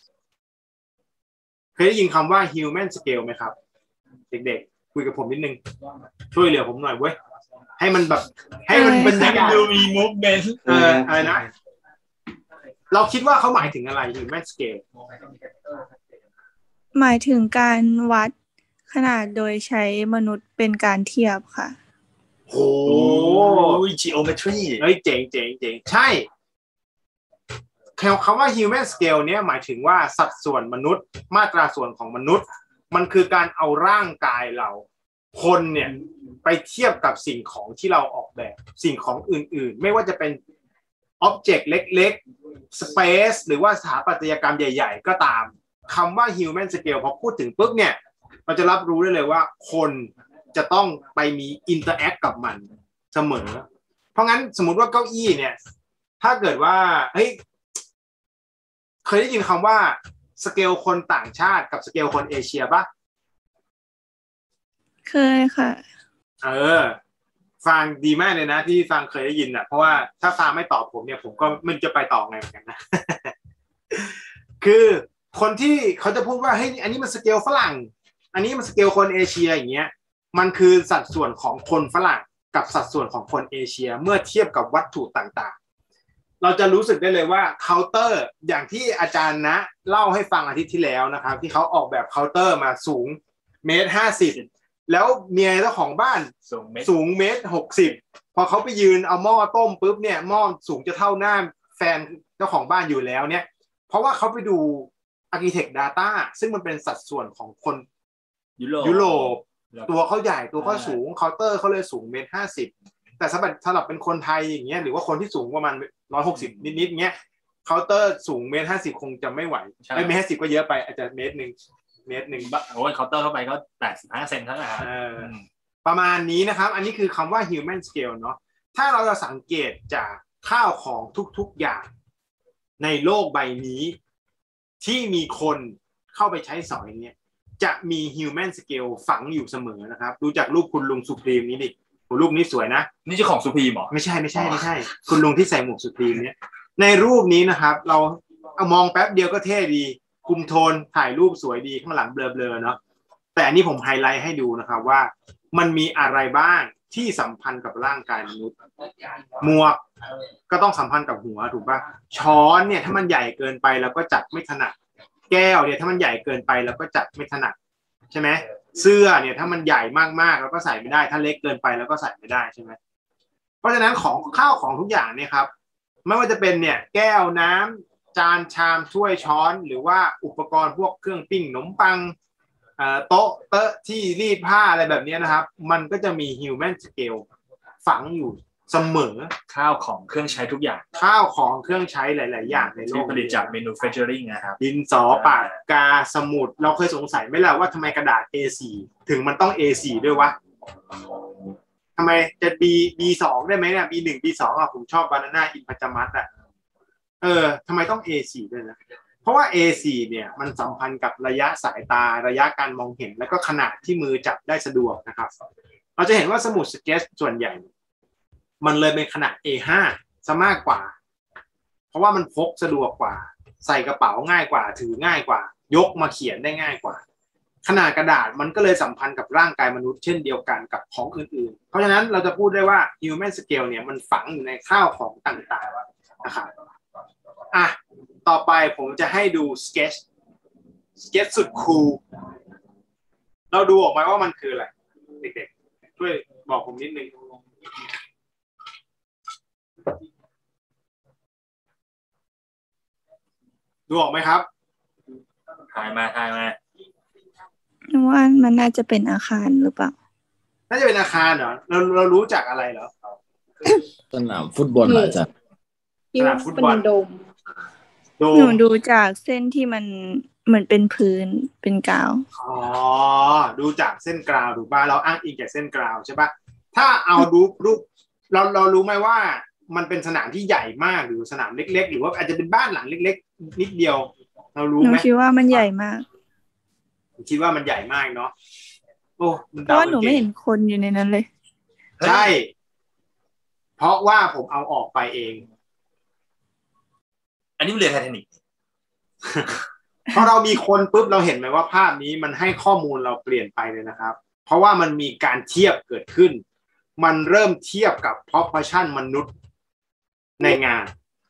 Speaker 2: เคยได้ยินคำว่า human scale ไหมครับเด็กๆคุยกับผมนิดนึงช่วยเหลือผมหน่อยเว้ยให้มันแบบให้มันบรรยากาศ
Speaker 3: ดูมี movement
Speaker 2: อะไรนะเราคิดว่าเขาหมายถึงอะไร human scale
Speaker 6: หมายถึงการวัดขนาดโดยใช้มนุษย์เป็นการเทียบค่ะ
Speaker 2: โอ้ย
Speaker 3: geometry
Speaker 2: เฮ้ยเจ๋งใช่คำว่า human scale เนี่ยหมายถึงว่าสัดส่วนมนุษย์มาตราส่วนของมนุษย์มันคือการเอาร่างกายเราคนเนี่ยไปเทียบกับสิ่งของที่เราออกแบบสิ่งของอื่นๆไม่ว่าจะเป็นอ็อบเจกต์เล็กๆ space หรือว่าสถาปัตยกรรมใหญ่ๆก็ตามคำว่า human scale พอพูดถึงปุ๊บเนี่ยเราจะรับรู้ได้เลยว่าคนจะต้องไปมี interact กับมันเสมอเพราะงั้นสมมุติว่าเก้าอี้เนี่ยถ้าเกิดว่าเฮ้ยเคยได้ยินคำว่าสเกลคนต่างชาติกับสเกลคนเอเชียป่ะ
Speaker 6: เคยค่ะ
Speaker 2: ฟังดีมากเลยนะที่ฟังเคยได้ยินอ่ะเพราะว่าถ้าฟังไม่ตอบผมเนี่ยผมก็ไม่จะไปต่อไงเหมือนกันนะ คือคนที่เขาจะพูดว่าเฮ้ยอันนี้มันสเกลฝรั่งอันนี้มันสเกลคนเอเชียอย่างเงี้ยมันคือสัดส่วนของคนฝรั่งกับสัดส่วนของคนเอเชียเมื่อเทียบกับวัตถุต่างๆเราจะรู้สึกได้เลยว่าเคาน์เตอร์อย่างที่อาจารย์นะเล่าให้ฟังอาทิตย์ที่แล้วนะครับที่เขาออกแบบเคาน์เตอร์มาสูง1.50 เมตรแล้วเมียเจ้าของบ้านสูง1.60 พอเขาไปยืนเอาหม้อต้มปุ๊บเนี่ยหม้อสูงจะเท่าหน้าแฟนเจ้าของบ้านอยู่แล้วเนี่ยเพราะว่าเขาไปดู Architect Data ซึ่งมันเป็นสัดส่วนของคนยุโรปตัวเขาใหญ่ตัวเขาสูงเคาน์เตอร์เขาเลยสูง1.50 แต่สำหรับเป็นคนไทยอย่างเงี้ยหรือว่าคนที่สูงประมาณ160นิดๆเงี้ยเคาน์เตอร์สูง1.50 คงจะไม่ไหวไม่1.50 ก็เยอะไปอาจจะ1 เมตร
Speaker 3: โอ้ยเคาน์เตอร์เข้าไปก็85 เซนเท่านั้นครับ
Speaker 2: ประมาณนี้นะครับอันนี้คือคำว่า human scale เนาะถ้าเราจะสังเกตจากข้าวของทุกๆอย่างในโลกใบนี้ที่มีคนเข้าไปใช้สอยเนี่ยจะมี human scale ฝังอยู่เสมอนะครับดูจากรูปคุณลุงสุพรีมนี้ดิรูปนี้สวยนะ
Speaker 3: นี่เจ้าของสุพรีมเหรอ
Speaker 2: ไม่ใช่คุณลุงที่ใส่หมวกสุพรีมเนี่ยในรูปนี้นะครับเราเอามองแป๊บเดียวก็เท่ดีคุมโทนถ่ายรูปสวยดีข้างหลังเบลอๆเนาะแต่อันนี้ผมไฮไลท์ให้ดูนะครับว่ามันมีอะไรบ้างที่สัมพันธ์กับร่างกายมนุษย์หมวกก็ต้องสัมพันธ์กับหัวถูกป่ะช้อนเนี่ยถ้ามันใหญ่เกินไปเราก็จับไม่ถนัดแก้วเนี่ยถ้ามันใหญ่เกินไปเราก็จับไม่ถนัดใช่ไหมเสื้อเนี่ยถ้ามันใหญ่มากๆเราก็ใส่ไม่ได้ถ้าเล็กเกินไปเราก็ใส่ไม่ได้ใช่ไหมเพราะฉะนั้นของข้าวของทุกอย่างเนี่ยครับไม่ว่าจะเป็นเนี่ยแก้วน้ำจานชามถ้วยช้อนหรือว่าอุปกรณ์พวกเครื่องปิ้งขนมปังโต๊ะที่รีดผ้าอะไรแบบนี้นะครับมันก็จะมี human scale ฝังอยู่เสมอ
Speaker 3: ข้าวของเครื่องใช้ทุกอย่าง
Speaker 2: ข้าวของเครื่องใช้หลายๆอย่างในโลก
Speaker 3: ที่ผลิตจาก manufacturing นะครับ
Speaker 2: ดินสอปากกาสมุดเราเคยสงสัยไหมล่ะว่าทำไมกระดาษ A4 ถึงมันต้อง A4 ด้วยวะทำไมจะ B2 ได้ไหมเนี่ย B1 B2 อ่ะผมชอบ Banana in Pajamas อ่ะทำไมต้อง A4 ด้วยนะเพราะว่า A4 เนี่ยมันสัมพันธ์กับระยะสายตาระยะการมองเห็นและก็ขนาดที่มือจับได้สะดวกนะครับเราจะเห็นว่าสมุดสเก็ตส่วนใหญ่มันเลยเป็นขนาด A5 ซะมากกว่าเพราะว่ามันพกสะดวกกว่าใส่กระเป๋าง่ายกว่าถือง่ายกว่ายกมาเขียนได้ง่ายกว่าขนาดกระดาษมันก็เลยสัมพันธ์กับร่างกายมนุษย์เช่นเดียวกันกับของอื่นๆเพราะฉะนั้นเราจะพูดได้ว่า human scale เนี่ยมันฝังอยู่ในข้าวของต่างๆนะครับต่อไปผมจะให้ดูสเก็ตสุดคูลเราดูออกไหมว่ามันคืออะไรเด็กๆช่วยบอกผมนิดนึงดูออกไหมครับ
Speaker 3: ถ่ายมา
Speaker 6: ว่ามันน่าจะเป็นอาคารหรือเปล่า
Speaker 2: น่าจะเป็นอาคารเหรอเรารู้จักอะไรเหรอ
Speaker 1: สนามฟุตบอลอาจจะ
Speaker 2: สนามฟุตบอล
Speaker 6: หนูดูจากเส้นที่มันเหมือนเป็นพื้นเป็นกาว
Speaker 2: ดูจากเส้นกราวถูกป่ะเราอ้างอิงจากเส้นกราวใช่ป่ะถ้าเอาดูรูปเรารู้ไหมว่ามันเป็นสนามที่ใหญ่มากหรือสนามเล็กๆหรือว่าอาจจะเป็นบ้านหลังเล็กๆนิดเดียวเรารู้ไหม
Speaker 6: หนูคิดว่ามันใหญ่มาก
Speaker 2: คิดว่ามันใหญ่มากเนาะโอ้
Speaker 6: เพราะว่าหนูไม่เห็นคนอยู่ในนั้นเลย
Speaker 2: ใช่เพราะว่าผมเอาออกไปเอง
Speaker 3: อันนี้เรือไททานิค
Speaker 2: พอเรามีคนปุ๊บเราเห็นไหมว่าภาพนี้มันให้ข้อมูลเราเปลี่ยนไปเลยนะครับเพราะว่ามันมีการเทียบเกิดขึ้นมันเริ่มเทียบกับ proportion มนุษย์ในงาน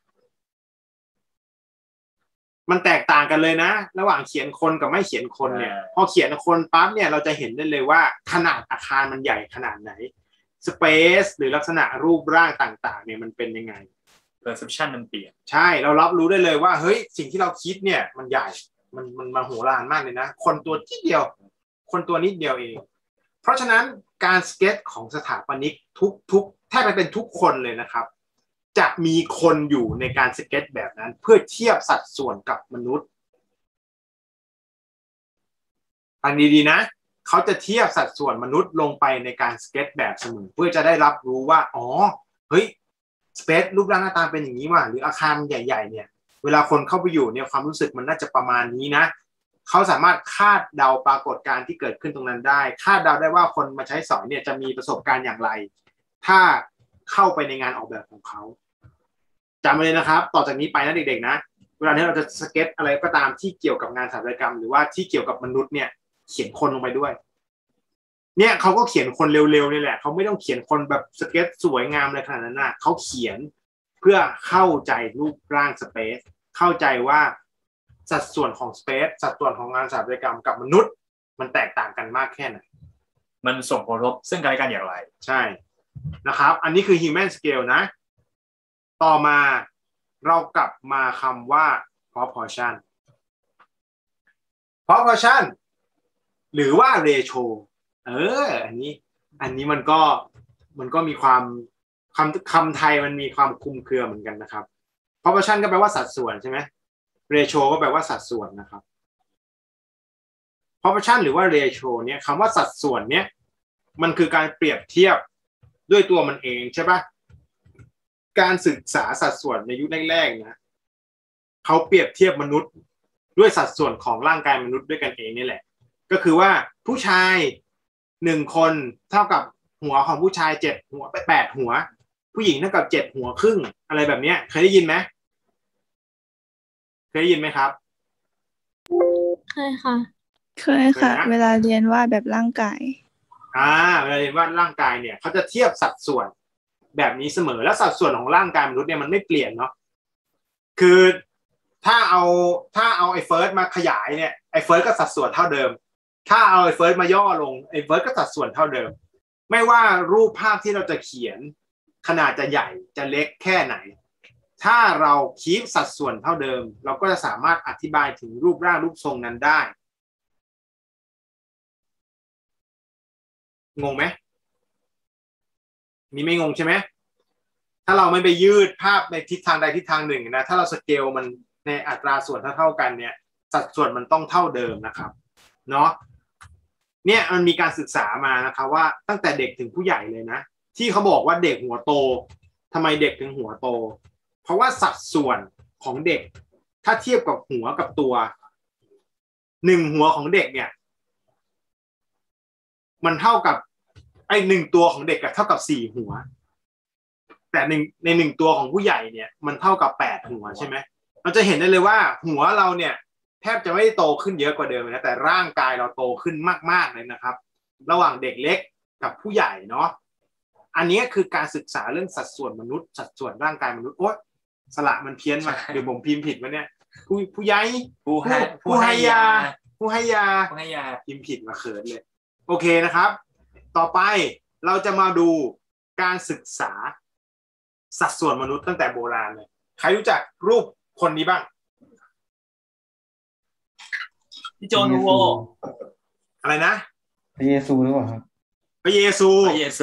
Speaker 2: มันแตกต่างกันเลยนะระหว่างเขียนคนกับไม่เขียนคนเนี่ยพอเขียนคนปั๊บเนี่ยเราจะเห็นได้เลยว่าขนาดอาคารมันใหญ่ขนาดไหน space หรือลักษณะรูปร่างต่างๆเนี่ยมันเป็นยังไง
Speaker 3: perception มันเปลี่ยน
Speaker 2: ใช่เรารับรู้ได้เลยว่าเฮ้ยสิ่งที่เราคิดเนี่ยมันใหญ่มันมโหฬารมากเลยนะคนตัวนิดเดียวคนตัวนิดเดียวเองเพราะฉะนั้นการสเก็ตของสถาปนิกทุกแทบจะเป็นทุกคนเลยนะครับจะมีคนอยู่ในการสเก็ตแบบนั้นเพื่อเทียบสัดส่วนกับมนุษย์ฟังดีๆนะเขาจะเทียบสัดส่วนมนุษย์ลงไปในการสเก็ตแบบเสมอเพื่อจะได้รับรู้ว่าอ๋อเฮ้ยสเปซรูปร่างหน้าตาเป็นอย่างนี้ว่ะหรืออาคารใหญ่ๆเนี่ยเวลาคนเข้าไปอยู่เนี่ยความรู้สึกมันน่าจะประมาณนี้นะเขาสามารถคาดเดาปรากฏการณ์ที่เกิดขึ้นตรงนั้นได้คาดเดาได้ว่าคนมาใช้สอยเนี่ยจะมีประสบการณ์อย่างไรถ้าเข้าไปในงานออกแบบของเขาจำไว้เลยนะครับต่อจากนี้ไปนะเด็กๆนะเวลาที่เราจะสเก็ตอะไรก็ตามที่เกี่ยวกับงานสถาปัตยกรรมหรือว่าที่เกี่ยวกับมนุษย์เนี่ยเขียนคนลงไปด้วยเนี่ยเขาก็เขียนคนเร็วๆนี่แหละเขาไม่ต้องเขียนคนแบบสเก็ตสวยงามอะไรขนาดนั้นนะเขาเขียนเพื่อเข้าใจรูปร่างสเปซเข้าใจว่าสัดส่วนของสเปซสัดส่วนของงานสถาปัตยกรรมกับมนุษย์มันแตกต่างกันมากแค่ไหน
Speaker 3: มันส่งผลกระทบซึ่งกันและกันอย่างไร
Speaker 2: ใช่นะครับอันนี้คือ human scale นะต่อมาเรากลับมาคำว่า proportion หรือว่า ratio อันนี้มันก็มีความคำไทยมันมีความคลุมเครือเหมือนกันนะครับ proportion ก็แปลว่าสัดส่วนใช่ไหม ratio ก็แปลว่าสัดส่วนนะครับ proportion หรือว่า ratio เนี่ยคำว่าสัดส่วนเนี่ยมันคือการเปรียบเทียบด้วยตัวมันเองใช่ปะการศึกษาสัดส่วนในยุคแรกๆนะเขาเปรียบเทียบมนุษย์ด้วยสัดส่วนของร่างกายมนุษย์ด้วยกันเองนี่แหละก็คือว่าผู้ชาย1คนเท่ากับหัวของผู้ชาย7หัว8หัวผู้หญิงเท่ากับ7หัวครึ่งอะไรแบบนี้เคยได้ยินไหมครับ
Speaker 7: เคยค่ะ
Speaker 6: เวลาเรียนวาดแบบร่างกาย
Speaker 2: เวลาเรียนวาดร่างกายเนี่ยเขาจะเทียบสัดส่วนแบบนี้เสมอแล้วสัดส่วนของร่างกายมนุษย์เนี่ยมันไม่เปลี่ยนเนาะคือถ้าเอาไอ้เฟิร์สมาขยายเนี่ยไอ้เฟิร์สก็สัดส่วนเท่าเดิมถ้าเอาไอ้เฟิร์สมาย่อลงไอ้เฟิร์สก็สัดส่วนเท่าเดิมไม่ว่ารูปภาพที่เราจะเขียนขนาดจะใหญ่จะเล็กแค่ไหนถ้าเราคีปสัดส่วนเท่าเดิมเราก็จะสามารถอธิบายถึงรูปร่างรูปทรงนั้นได้งงไหมนี่ไม่งงใช่ไหมถ้าเราไม่ไปยืดภาพในทิศทางใดทิศทางหนึ่งนะถ้าเราสเกลมันในอัตราส่วนเท่ากันเนี่ยสัดส่วนมันต้องเท่าเดิมนะครับเนาะเนี่ยมันมีการศึกษามานะครับว่าตั้งแต่เด็กถึงผู้ใหญ่เลยนะที่เขาบอกว่าเด็กหัวโตทำไมเด็กถึงหัวโตเพราะว่าสัดส่วนของเด็กถ้าเทียบกับหัวกับตัว1หัวของเด็กเนี่ยมันเท่ากับไอ้1ตัวของเด็กเท่ากับ4หัวแต่ใน1ตัวของผู้ใหญ่เนี่ยมันเท่ากับ8หัวใช่ไหมเราจะเห็นได้เลยว่าหัวเราเนี่ยแทบจะไม่ได้โตขึ้นเยอะกว่าเดิมนะแต่ร่างกายเราโตขึ้นมากๆเลยนะครับระหว่างเด็กเล็กกับผู้ใหญ่เนาะอันนี้คือการศึกษาเรื่องสัดส่วนมนุษย์สัดส่วนร่างกายมนุษย์โอ๊ยสระมันเพี้ยนมาเดี๋ยวผมพิมพ์ผิดวะเนี่ยผู้ใหญ่ผู้ให้ยาพิมพ์ผิดมาเขินเลยโอเคนะครับต่อไปเราจะมาดูการศึกษาสัดส่วนมนุษย์ตั้งแต่โบราณเลยใครรู้จักรูปคนนี้บ้าง
Speaker 3: พี่โจนูโว
Speaker 2: อะไรนะ
Speaker 4: พระเยซูหรือเปล่าครับ
Speaker 2: พระเยซู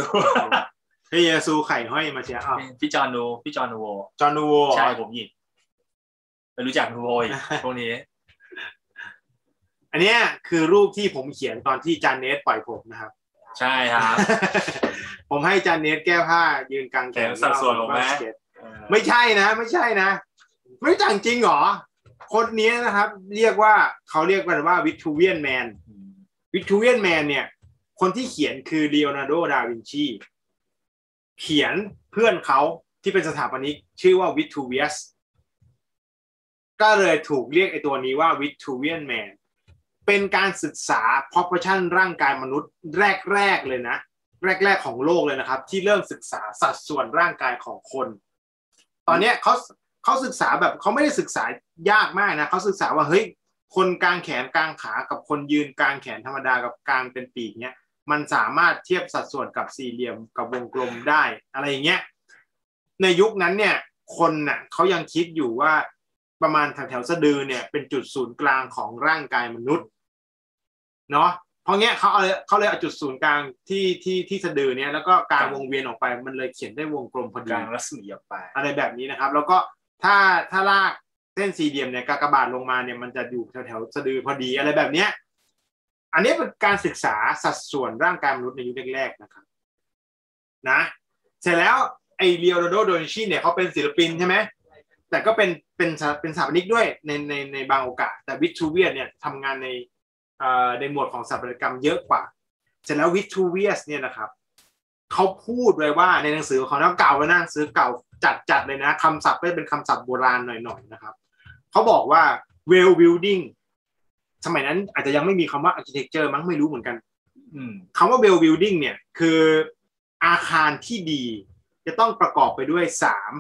Speaker 2: ไข่ห้อยมาเชียร์
Speaker 3: พี่จอนูโวใช่ผมหยิบไม่รู้จักนูโวพวกนี้
Speaker 2: อันนี้คือรูปที่ผมเขียนตอนที่จานเนสปล่อยผมนะครับ
Speaker 3: ใช่ครับ
Speaker 2: ผมให้จานเนสแก้ผ้ายืนกลางแขน
Speaker 3: สัดส่วนของแม่
Speaker 2: ไม่ใช่นะไม่จังจริงหรอคนนี้นะครับเขาเรียกว่าวิททูเวียนแมนเนี่ยคนที่เขียนคือลีโอนาร์โด ดาวินชีเขียนเพื่อนเขาที่เป็นสถาปนิกชื่อว่าวิททูเวียสก็เลยถูกเรียกไอ้ตัวนี้ว่าวิททูเวียนแมนเป็นการศึกษา proportion ร่างกายมนุษย์แรกเลยนะแรกของโลกเลยนะครับที่เริ่มศึกษาสัดส่วนร่างกายของคนตอนนี้เขาศึกษาแบบเขาไม่ได้ศึกษายากมากนะเขาศึกษาว่าเฮ้ยคนกางแขนกางขากับคนยืนกางแขนธรรมดากับกางเป็นปีกเนี่ยมันสามารถเทียบสัดส่วนกับสี่เหลี่ยมกับวงกลมได้อะไรอย่างเงี้ยในยุคนั้นเนี่ยคนน่ะเขายังคิดอยู่ว่าประมาณแถวสะดือเนี่ยเป็นจุดศูนย์กลางของร่างกายมนุษย์เนาะเพราะเงี้ยเขาเลยเอาจุดศูนย์กลางที่สะดือเนี่ยแล้วก็กางวงเวียนออกไปมันเลยเขียนได้วงกลมพอดี
Speaker 3: กลางรัศมีออกไป
Speaker 2: อะไรแบบนี้นะครับแล้วก็ถ้าลากเส้นสี่เหลี่ยมเนี่ยกากบาทลงมาเนี่ยมันจะอยู่แถวสะดือพอดีอะไรแบบเนี้ยอันนี้เป็นการศึกษาสัดส่วนร่างกายมนุษย์ในยุคแรกๆนะครับนะเสร็จแล้วไอลีโอนาร์โด ดาวินชีเนี่ยเขาเป็นศิลปินใช่ไหมแต่ก็เป็นสถาปนิกด้วยในบางโอกาสแต่วิททูเวียสเนี่ยทำงานในหมวดของสถาปัตยกรรมเยอะกว่าเสร็จแล้ววิททูเวียสเนี่ยนะครับเขาพูดไว้ว่าในหนังสือของเขาเก่าแล้วนะหนังสือเก่าจัดเลยนะคำศัพท์เป็นคำศัพท์โบราณหน่อยนะครับเขาบอกว่า well building สมัยนั้นอาจจะยังไม่มีคำว่า architecture มั้งไม่รู้เหมือนกันคำว่า well building เนี่ยคืออาคารที่ดีจะต้องประกอบไปด้วย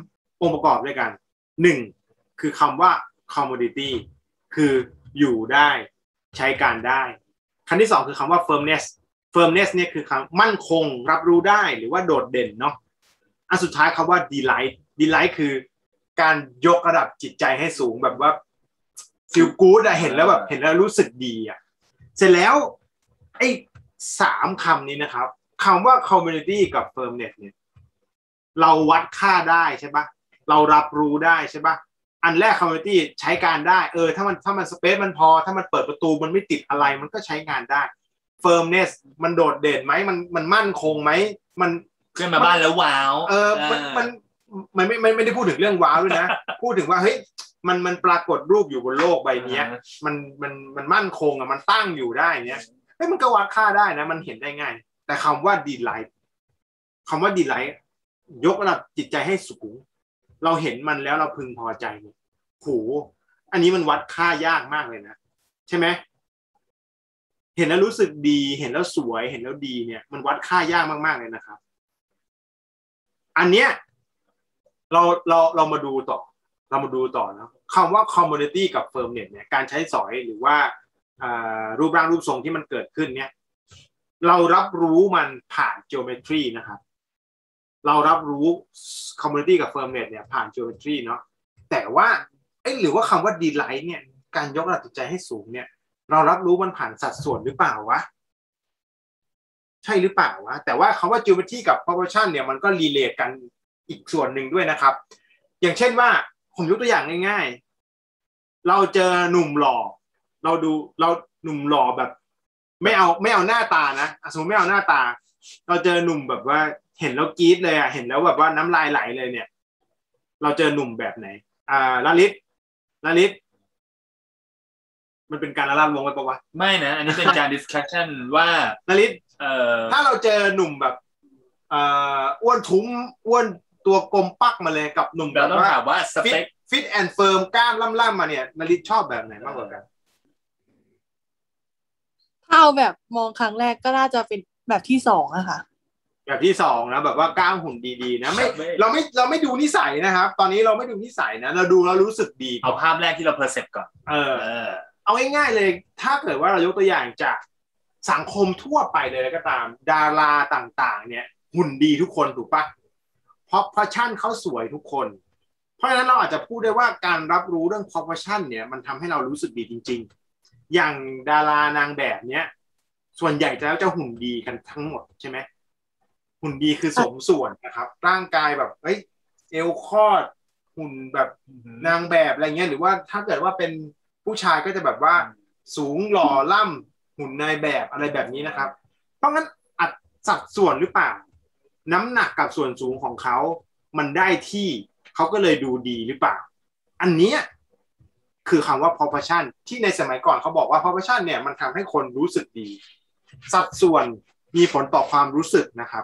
Speaker 2: 3องค์ประกอบด้วยกัน1คือคำว่า commodity คืออยู่ได้ใช้การได้ขั้นที่2คือคำว่า firmness firmness เนี่ยคือคำมั่นคงรับรู้ได้หรือว่าโดดเด่นเนาะอันสุดท้ายคำว่า delight คือการยกระดับจิตใจให้สูงแบบว่า feel good อะเห็นแล้วแบบเห็นแล้วรู้สึกดีอะเสร็จแล้วไอ้3คำนี้นะครับคำว่า community กับ firmness เนี่ยเราวัดค่าได้ใช่ปะเรารับรู้ได้ใช่ปะอันแรก community ใช้การได้ถ้ามัน space มันพอถ้ามันเปิดประตูมันไม่ติดอะไรมันก็ใช้งานได้ firmness มันโดดเด่นไหมมันมั่นคงไหมมัน
Speaker 3: ขึ้นมาบ้านแล้วว้าว
Speaker 2: มันไม่ได้พูดถึงเรื่องว้าวด้วยนะพูดถึงว่าเฮ้ยมันปรากฏรูปอยู่บนโลกใบนี้มันมั่นคงมันตั้งอยู่ได้เนี้ยมันก็วัดค่าได้นะมันเห็นได้ง่ายแต่คำว่า delight ยกระดับจิตใจให้สูงเราเห็นมันแล้วเราพึงพอใจเนี่ยโหอันนี้มันวัดค่ายากมากเลยนะใช่ไหมเห็นแล้วรู้สึกดีเห็นแล้วสวยเห็นแล้วดีเนี่ยมันวัดค่ายากมากๆเลยนะครับอันเนี้ยเรามาดูต่อนะคำว่า community กับ firmness เนี่ยการใช้สอยหรือว่ารูปร่างรูปทรงที่มันเกิดขึ้นเนี่ยเรารับรู้มันผ่าน geometry นะครับเรารับรู้ community กับ firmness เนี่ยผ่าน geometry เนาะแต่ว่าหรือว่าคำว่า delight เนี่ยการยกระดับจิตใจให้สูงเนี่ยเรารับรู้มันผ่านสัดส่วนหรือเปล่าวะใช่หรือเปล่าวะแต่ว่าคำว่า geometry กับ proportion เนี่ยมันก็ relate กันอีกส่วนหนึ่งด้วยนะครับอย่างเช่นว่าผมยกตัวอย่างง่ายๆเราเจอหนุ่มหล่อเราหนุ่มหล่อแบบไม่เอาหน้าตานะสมมติไม่เอาหน้าตาเราเจอหนุ่มแบบว่าเห็นแล้วกรี๊ดเลยเห็นแล้วแบบว่าน้ำลายไหลเลยเนี่ยเราเจอหนุ่มแบบไหนลลิตมันเป็นการละลาบลงไปปะวะ
Speaker 3: ไม่นะอันนี้เป็นการ discussion ว่า
Speaker 2: ลลิตถ้าเราเจอหนุ่มแบบอ้วนทุ้มอ้วนตัวกลมปักมาเลยกับหนุ่มแบบ
Speaker 3: ว่าสเปค
Speaker 2: ฟิตแอนด์เฟิร์มกล้ามล่ำๆมาเนี่ยลลิตชอบแบบไหนมากกว่ากัน
Speaker 8: ถ้าเอาแบบมองครั้งแรกก็น่าจะเป็นแบบที่2อะค่ะ
Speaker 2: แบบที่2นะแบบว่ากล้ามหุ่นดีๆนะเราไม่ดูนิสัยนะครับตอนนี้เราไม่ดูนิสัยนะเราดูแล้วรู้สึกดี
Speaker 3: เอาภาพแรกที่เราเพอร์เซพก่อน
Speaker 2: เอาง่ายๆเลยถ้าเกิดว่าเรายกตัวอย่างจากสังคมทั่วไปเลยก็ตามดาราต่างๆเนี่ยหุ่นดีทุกคนถูกปะเพราะproportionเขาสวยทุกคนเพราะฉะนั้นเราอาจจะพูดได้ว่าการรับรู้เรื่อง proportion เนี่ยมันทำให้เรารู้สึกดีจริงๆอย่างดารานางแบบเนี้ยส่วนใหญ่แล้วจะหุ่นดีกันทั้งหมดใช่ไหมหุ่นดีคือสมส่วนนะครับร่างกายแบบเอวคอดหุ่นแบบนางแบบอะไรเงี้ยหรือว่าถ้าเกิดว่าเป็นผู้ชายก็จะแบบว่าสูงหล่อล่ำหุ่นนายแบบอะไรแบบนี้นะครับเพราะงั้นสัดส่วนหรือเปล่าน้ำหนักกับส่วนสูงของเขามันได้ที่เขาก็เลยดูดีหรือเปล่าอันนี้คือคำว่า proportion ที่ในสมัยก่อนเขาบอกว่า proportion เนี่ยมันทำให้คนรู้สึกดีสัดส่วนมีผลต่อความรู้สึกนะครับ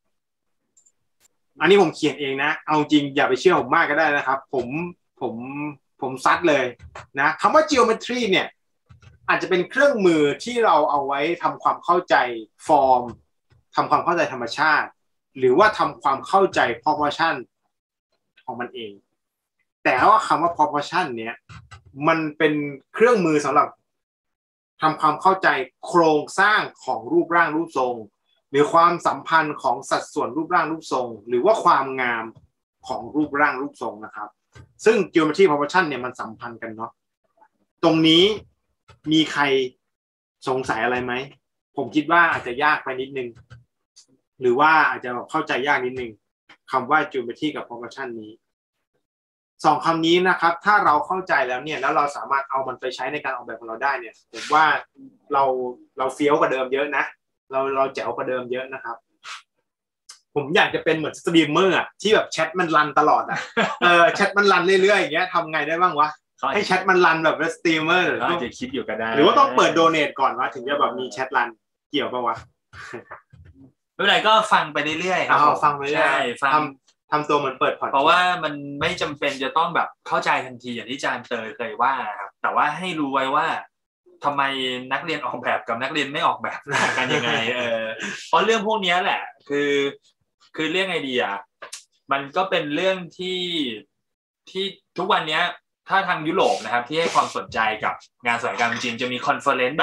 Speaker 2: อันนี้ผมเขียนเองนะเอาจริงอย่าไปเชื่อผมมากก็ได้นะครับผมซัดเลยนะคำว่า geometry เนี่ยอาจจะเป็นเครื่องมือที่เราเอาไว้ทำความเข้าใจฟอร์มทำความเข้าใจธรรมชาติหรือว่าทำความเข้าใจ proportion ของมันเองแต่ว่าคำว่า proportion เนี่ยมันเป็นเครื่องมือสำหรับทำความเข้าใจโครงสร้างของรูปร่างรูปทรงหรือความสัมพันธ์ของสัดส่วนรูปร่างรูปทรงหรือว่าความงามของรูปร่างรูปทรงนะครับซึ่ง geometry proportion เนี่ยมันสัมพันธ์กันเนาะตรงนี้มีใครสงสัยอะไรไหมผมคิดว่าอาจจะยากไปนิดนึงหรือว่าอาจจะเข้าใจยากนิดนึงคำว่า geometry กับ proportion นี้2คำนี้นะครับถ้าเราเข้าใจแล้วเนี่ยแล้วเราสามารถเอามันไปใช้ในการออกแบบของเราได้เนี่ยผมว่าเราเฟี้ยวกว่าเดิมเยอะนะเราแจ๋วกว่าเดิมเยอะนะครับผมอยากจะเป็นเหมือนสตรีมเมอร์ที่แบบแชทมันรันตลอดแชทมันรันเรื่อยๆอย่างเงี้ยทำไงได้บ้างวะให้แชทมันรันแบบสตรีมเมอร์หรือ
Speaker 3: ต้องจะคิดอยู่ก็ได้
Speaker 2: หรือว่าต้องเปิดโดเนทก่อนวะถึงจะแบบมีแชทรันเกี่ยวป่ะวะ
Speaker 3: ไม่เป็นไรก็ฟังไปเรื่อยๆ
Speaker 2: ครับฟังไปเรื่อยทำตัวเหมือนเปิดพอด
Speaker 3: เพราะว่ามันไม่จำเป็นจะต้องแบบเข้าใจทันทีอย่างที่อาจารย์เตยเคยว่าครับแต่ว่าให้รู้ไว้ว่าทำไมนักเรียนออกแบบกับนักเรียนไม่ออกแบบกันยังไงเพราะเรื่องพวกนี้แหละคือเรื่องไอเดียมันก็เป็นเรื่องที่ทุกวันนี้ถ้าทางยุโรปนะครับที่ให้ความสนใจกับงานศิลปกรรมจริงจะมีคอนเฟอเรนซ์แบบ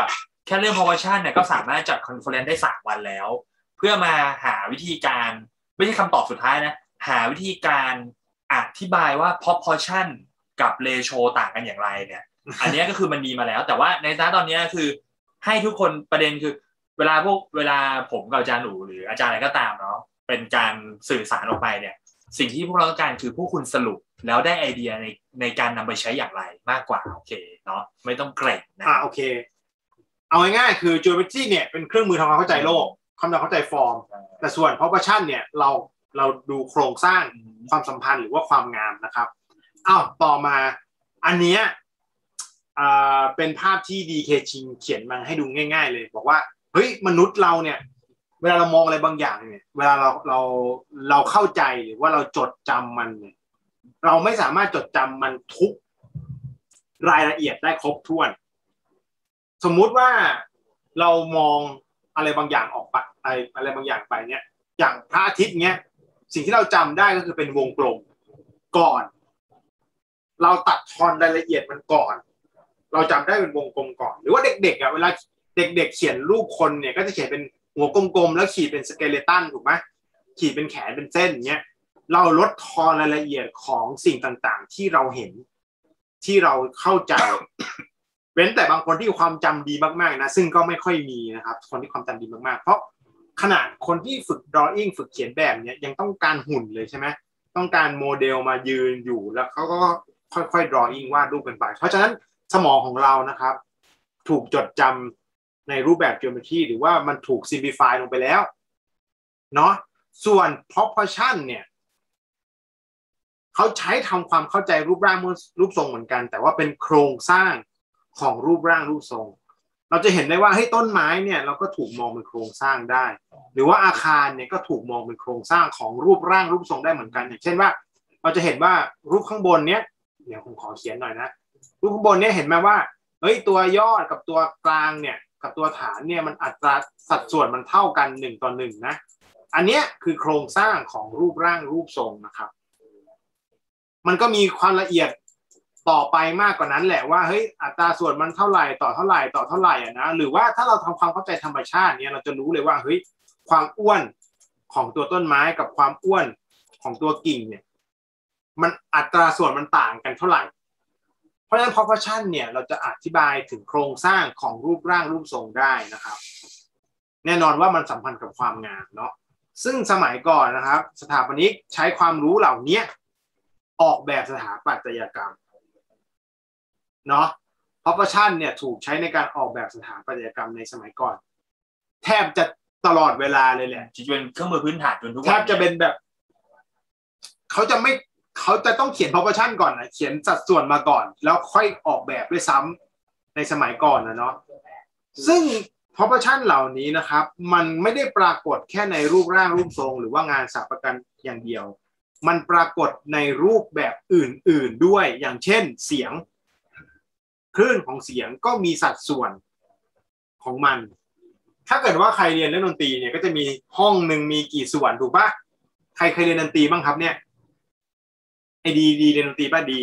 Speaker 3: แค่เรื่อง proportion เนี่ยก็สามารถจัดคอนเฟอเรนซ์ได้3 วันแล้วเพื่อมาหาวิธีการไม่ใช่คำตอบสุดท้ายนะหาวิธีการอธิบายว่า proportion กับ ratio ต่างกันอย่างไรเนี่ยอันนี้ก็คือมันมีมาแล้วแต่ว่าในตอนนี้คือให้ทุกคนประเด็นคือเวลาผมกับอาจารย์หนูหรืออาจารย์อะไรก็ตามเนาะเป็นการสื่อสารออกไปเนี่ยสิ่งที่พวกเราต้องการคือพวกคุณสรุปแล้วได้ไอเดียในการนำไปใช้อย่างไรมากกว่าโอเคเนาะไม่ต้องเกรงนะ
Speaker 2: โอเคเอาง่ายๆคือ geometry เนี่ยเป็นเครื่องมือทำความเข้าใจโลกทำความเข้าใจฟอร์มแต่ส่วน proportion เนี่ยเราดูโครงสร้างความสัมพันธ์หรือว่าความงามนะครับต่อมาอันเนี้ยเป็นภาพที่ DK ชิงเขียนมาให้ดูง่ายๆเลยบอกว่าเฮ้ยมนุษย์เราเนี่ยเวลาเรามองอะไรบางอย่างเนี่ยเวลาเราเข้าใจหรือว่าเราจดจำมันเนี่ยเราไม่สามารถจดจำมันทุกรายละเอียดได้ครบถ้วนสมมุติว่าเรามองอะไรบางอย่างออกไปอะไรบางอย่างไปเนี่ยอย่างพระอาทิตย์เนี้ยสิ่งที่เราจำได้ก็คือเป็นวงกลมก่อนเราตัดทอนรายละเอียดมันก่อนเราจำได้เป็นวงกลมก่อนหรือว่าเด็กๆเวลาเด็กๆเขียนรูปคนเนี่ยก็จะเขียนเป็นหัวกลมๆแล้วขีดเป็นสเกเลตันถูกไหมขีดเป็นแขนเป็นเส้นอย่างเงี้ยเราลดทอนรายละเอียดของสิ่งต่างๆที่เราเห็นที่เราเข้าใจเว้นแต่บางคนที่ความจำดีมากๆนะซึ่งก็ไม่ค่อยมีนะครับคนที่ความจำดีมากๆเพราะขนาดคนที่ฝึก drawing ฝึกเขียนแบบเนี้ยยังต้องการหุ่นเลยใช่ไหมต้องการโมเดลมายืนอยู่แล้วเขาก็ค่อยๆ drawing วาดรูปกันไปเพราะฉะนั้นสมองของเรานะครับถูกจดจำในรูปแบบ geometry หรือว่ามันถูก simplify ลงไปแล้วเนาะส่วน proportion เนี่ยเขาใช้ทำความเข้าใจรูปร่างรูปทรงเหมือนกันแต่ว่าเป็นโครงสร้างของรูปร่างรูปทรงเราจะเห็นได้ว่าต้นไม้เนี่ยเราก็ถูกมองเป็นโครงสร้างได้หรือว่าอาคารเนี่ยก็ถูกมองเป็นโครงสร้างของรูปร่างรูปทรงได้เหมือนกันอย่างเช่นว่าเราจะเห็นว่ารูปข้างบนเนี้ยเดี๋ยวผมขอเขียนหน่อยนะรูปข้างบนเนี้ยเห็นไหมว่าตัวยอดกับตัวกลางเนี่ยกับตัวฐานเนี่ยมันอัตราสัดส่วนมันเท่ากัน1:1นะอันเนี้ยคือโครงสร้างของรูปร่างรูปทรงนะครับมันก็มีความละเอียดต่อไปมากกว่านั้นแหละว่าอัตราส่วนมันเท่าไหร่ต่อเท่าไหร่ต่อเท่าไหร่นะหรือว่าถ้าเราทำความเข้าใจธรรมชาติเนี่ยเราจะรู้เลยว่าความอ้วนของตัวต้นไม้กับความอ้วนของตัวกิ่งเนี่ยมันอัตราส่วนมันต่างกันเท่าไหร่เพราะฉะนั้น proportion เนี่ยเราจะอธิบายถึงโครงสร้างของรูปร่างรูปทรงได้นะครับแน่นอนว่ามันสัมพันธ์กับความงามเนาะซึ่งสมัยก่อนนะครับสถาปนิกใช้ความรู้เหล่านี้ออกแบบสถาปัตยกรรมเนาะ proportion เนี่ยถูกใช้ในการออกแบบสถาปัตยกรรมในสมัยก่อนแทบจะตลอดเวลาเลยแหละ
Speaker 3: จะเป็นเครื่องมือพื้นฐานจนทุกวัน
Speaker 2: แทบจะเป็นแบบเขาจะต้องเขียน proportion ก่อนนะเขียนสัดส่วนมาก่อนแล้วค่อยออกแบบด้วยซ้ำในสมัยก่อนนะเนาะซึ่ง proportion เหล่านี้นะครับมันไม่ได้ปรากฏแค่ในรูปร่างรูปทรงหรือว่างานสถาปัตยกรรมอย่างเดียวมันปรากฏในรูปแบบอื่นๆด้วยอย่างเช่นเสียงคลื่นของเสียงก็มีสัดส่วนของมันถ้าเกิดว่าใครเรียนเรื่องดนตรีเนี่ยก็จะมีห้องหนึ่งมีกี่ส่วนถูกปะใครเคยเรียนดนตรีบ้างครับเนี่ยไอ้ดีเรียนดนตรีป่ะดี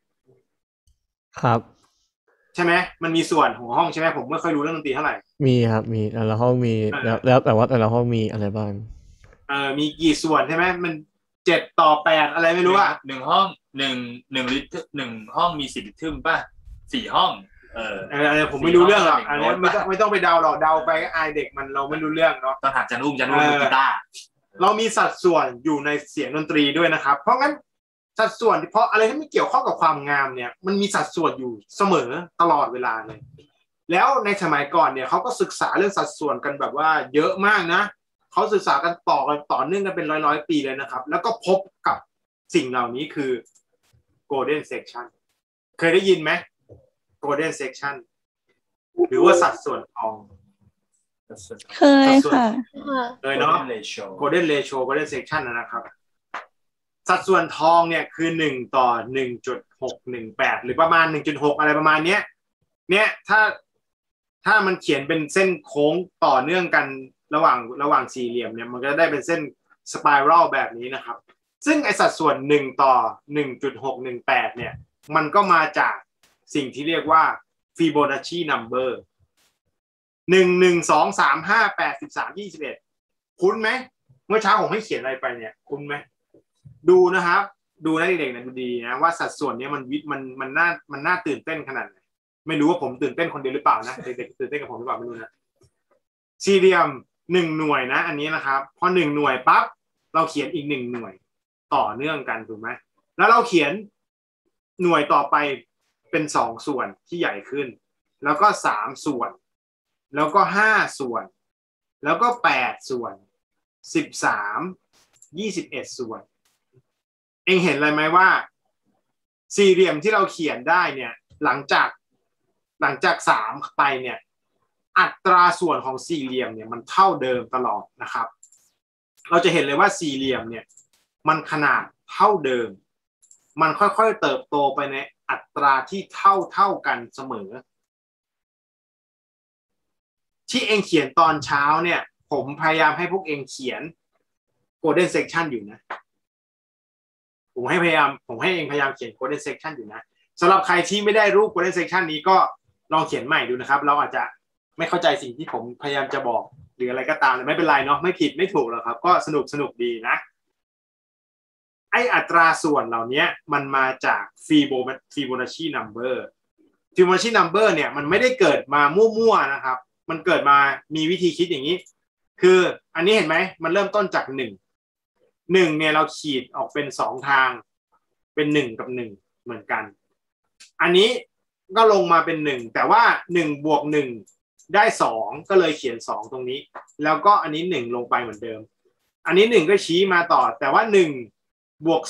Speaker 9: ครับ
Speaker 2: ใช่ไหมมันมีส่วนของห้องใช่ไหมผมไม่ค่อยรู้เรื่องดนตรีเท่าไหร่
Speaker 9: มีครับมีแต่ละห้องมีแล้วแต่ว่าแต่ละห้องมีอะไรบ้าง
Speaker 2: มีกี่ส่วนใช่ไหมมัน7:8อะไรไม่รู้อ่ะ
Speaker 3: 1ห้อง1ลิตร1ห้องมี4ลิตรป่ะ4ห้อง
Speaker 2: ผมไม่รู้เรื่องหรอกอันนี้ไม่ต้องไปเดาหรอกเดาไปอายเด็กมันเราไม่รู้เรื่องเนาะ
Speaker 3: ต้องถามจันอุ้มกีตาร์
Speaker 2: เรามีสัดส่วนอยู่ในเสียงดนตรีด้วยนะครับเพราะงั้นสัดส่วนเพราะอะไรที่ไม่เกี่ยวข้องกับความงามเนี่ยมันมีสัดส่วนอยู่เสมอตลอดเวลาเลยแล้วในสมัยก่อนเนี่ยเขาก็ศึกษาเรื่องสัดส่วนกันแบบว่าเยอะมากนะเขาศึกษากันต่อเนื่องกันเป็นร้อยปีเลยนะครับแล้วก็พบกับสิ่งเหล่านี้คือ golden section เคยได้ยินไหมgolden section หรือว่าสัดส่วนทอง
Speaker 6: เคยค่ะ
Speaker 2: เนาะ golden ratio golden section นะครับสัดส่วนทองเนี่ยคือ1:1.618หรือประมาณ 1.6 อะไรประมาณเนี้ยเนี่ยถ้ามันเขียนเป็นเส้นโค้งต่อเนื่องกันระหว่างสี่เหลี่ยมเนี่ยมันก็ได้เป็นเส้นสไปรัลแบบนี้นะครับซึ่งไอสัดส่วน1:1.618เนี่ยมันก็มาจากสิ่งที่เรียกว่า Fibonacci number 1 2 3 5 8 13 21คุ้นไหมเมื่อเช้าผมให้เขียนอะไรไปเนี่ยคุ้นไหมดูนะครับดูนะเด็กๆนะดูดีนะว่าสัดส่วนนี้มันน่าตื่นเต้นขนาดไหนไม่รู้ว่าผมตื่นเต้นคนเดียวหรือเปล่านะเด็กๆตื่นเต้นกับผมหรือเปล่าไม่รู้นะสี่เหลี่ยม1 หน่วยนะอันนี้นะครับพอ1 หน่วยปั๊บเราเขียนอีก1 หน่วยต่อเนื่องกันถูกไหมแล้วเราเขียนหน่วยต่อไปเป็น2 ส่วนที่ใหญ่ขึ้นแล้วก็3 ส่วนแล้วก็5 ส่วนแล้วก็8 ส่วน13 21 ส่วนเองเห็นอะไรไหมว่าสี่เหลี่ยมที่เราเขียนได้เนี่ยหลังจาก3ไปเนี่ยอัตราส่วนของสี่เหลี่ยมเนี่ยมันเท่าเดิมตลอดนะครับเราจะเห็นเลยว่าสี่เหลี่ยมเนี่ยมันขนาดเท่าเดิมมันค่อยๆเติบโตไปในอัตราที่เท่ากันเสมอที่เองเขียนตอนเช้าเนี่ยผมพยายามให้พวกเองเขียน golden section อยู่นะผมให้เองพยายามเขียน golden section อยู่นะสำหรับใครที่ไม่ได้รูป golden section นี้ก็ลองเขียนใหม่ดูนะครับเราอาจจะไม่เข้าใจสิ่งที่ผมพยายามจะบอกหรืออะไรก็ตามแต่ไม่เป็นไรเนาะไม่ผิดไม่ถูกหรอกครับก็สนุกดีนะไออัตราส่วนเหล่านี้มันมาจากFibonacci number Fibonacci number เนี่ยมันไม่ได้เกิดมามั่วๆนะครับมันเกิดมามีวิธีคิดอย่างนี้คืออันนี้เห็นไหมมันเริ่มต้นจาก1เนี่ยเราขีดออกเป็น2 ทางเป็น1 กับ 1เหมือนกันอันนี้ก็ลงมาเป็น1แต่ว่า1 บวก 1ได้2ก็เลยเขียน2ตรงนี้แล้วก็อันนี้1ลงไปเหมือนเดิมอันนี้1ก็ชี้มาต่อแต่ว่า1 บวก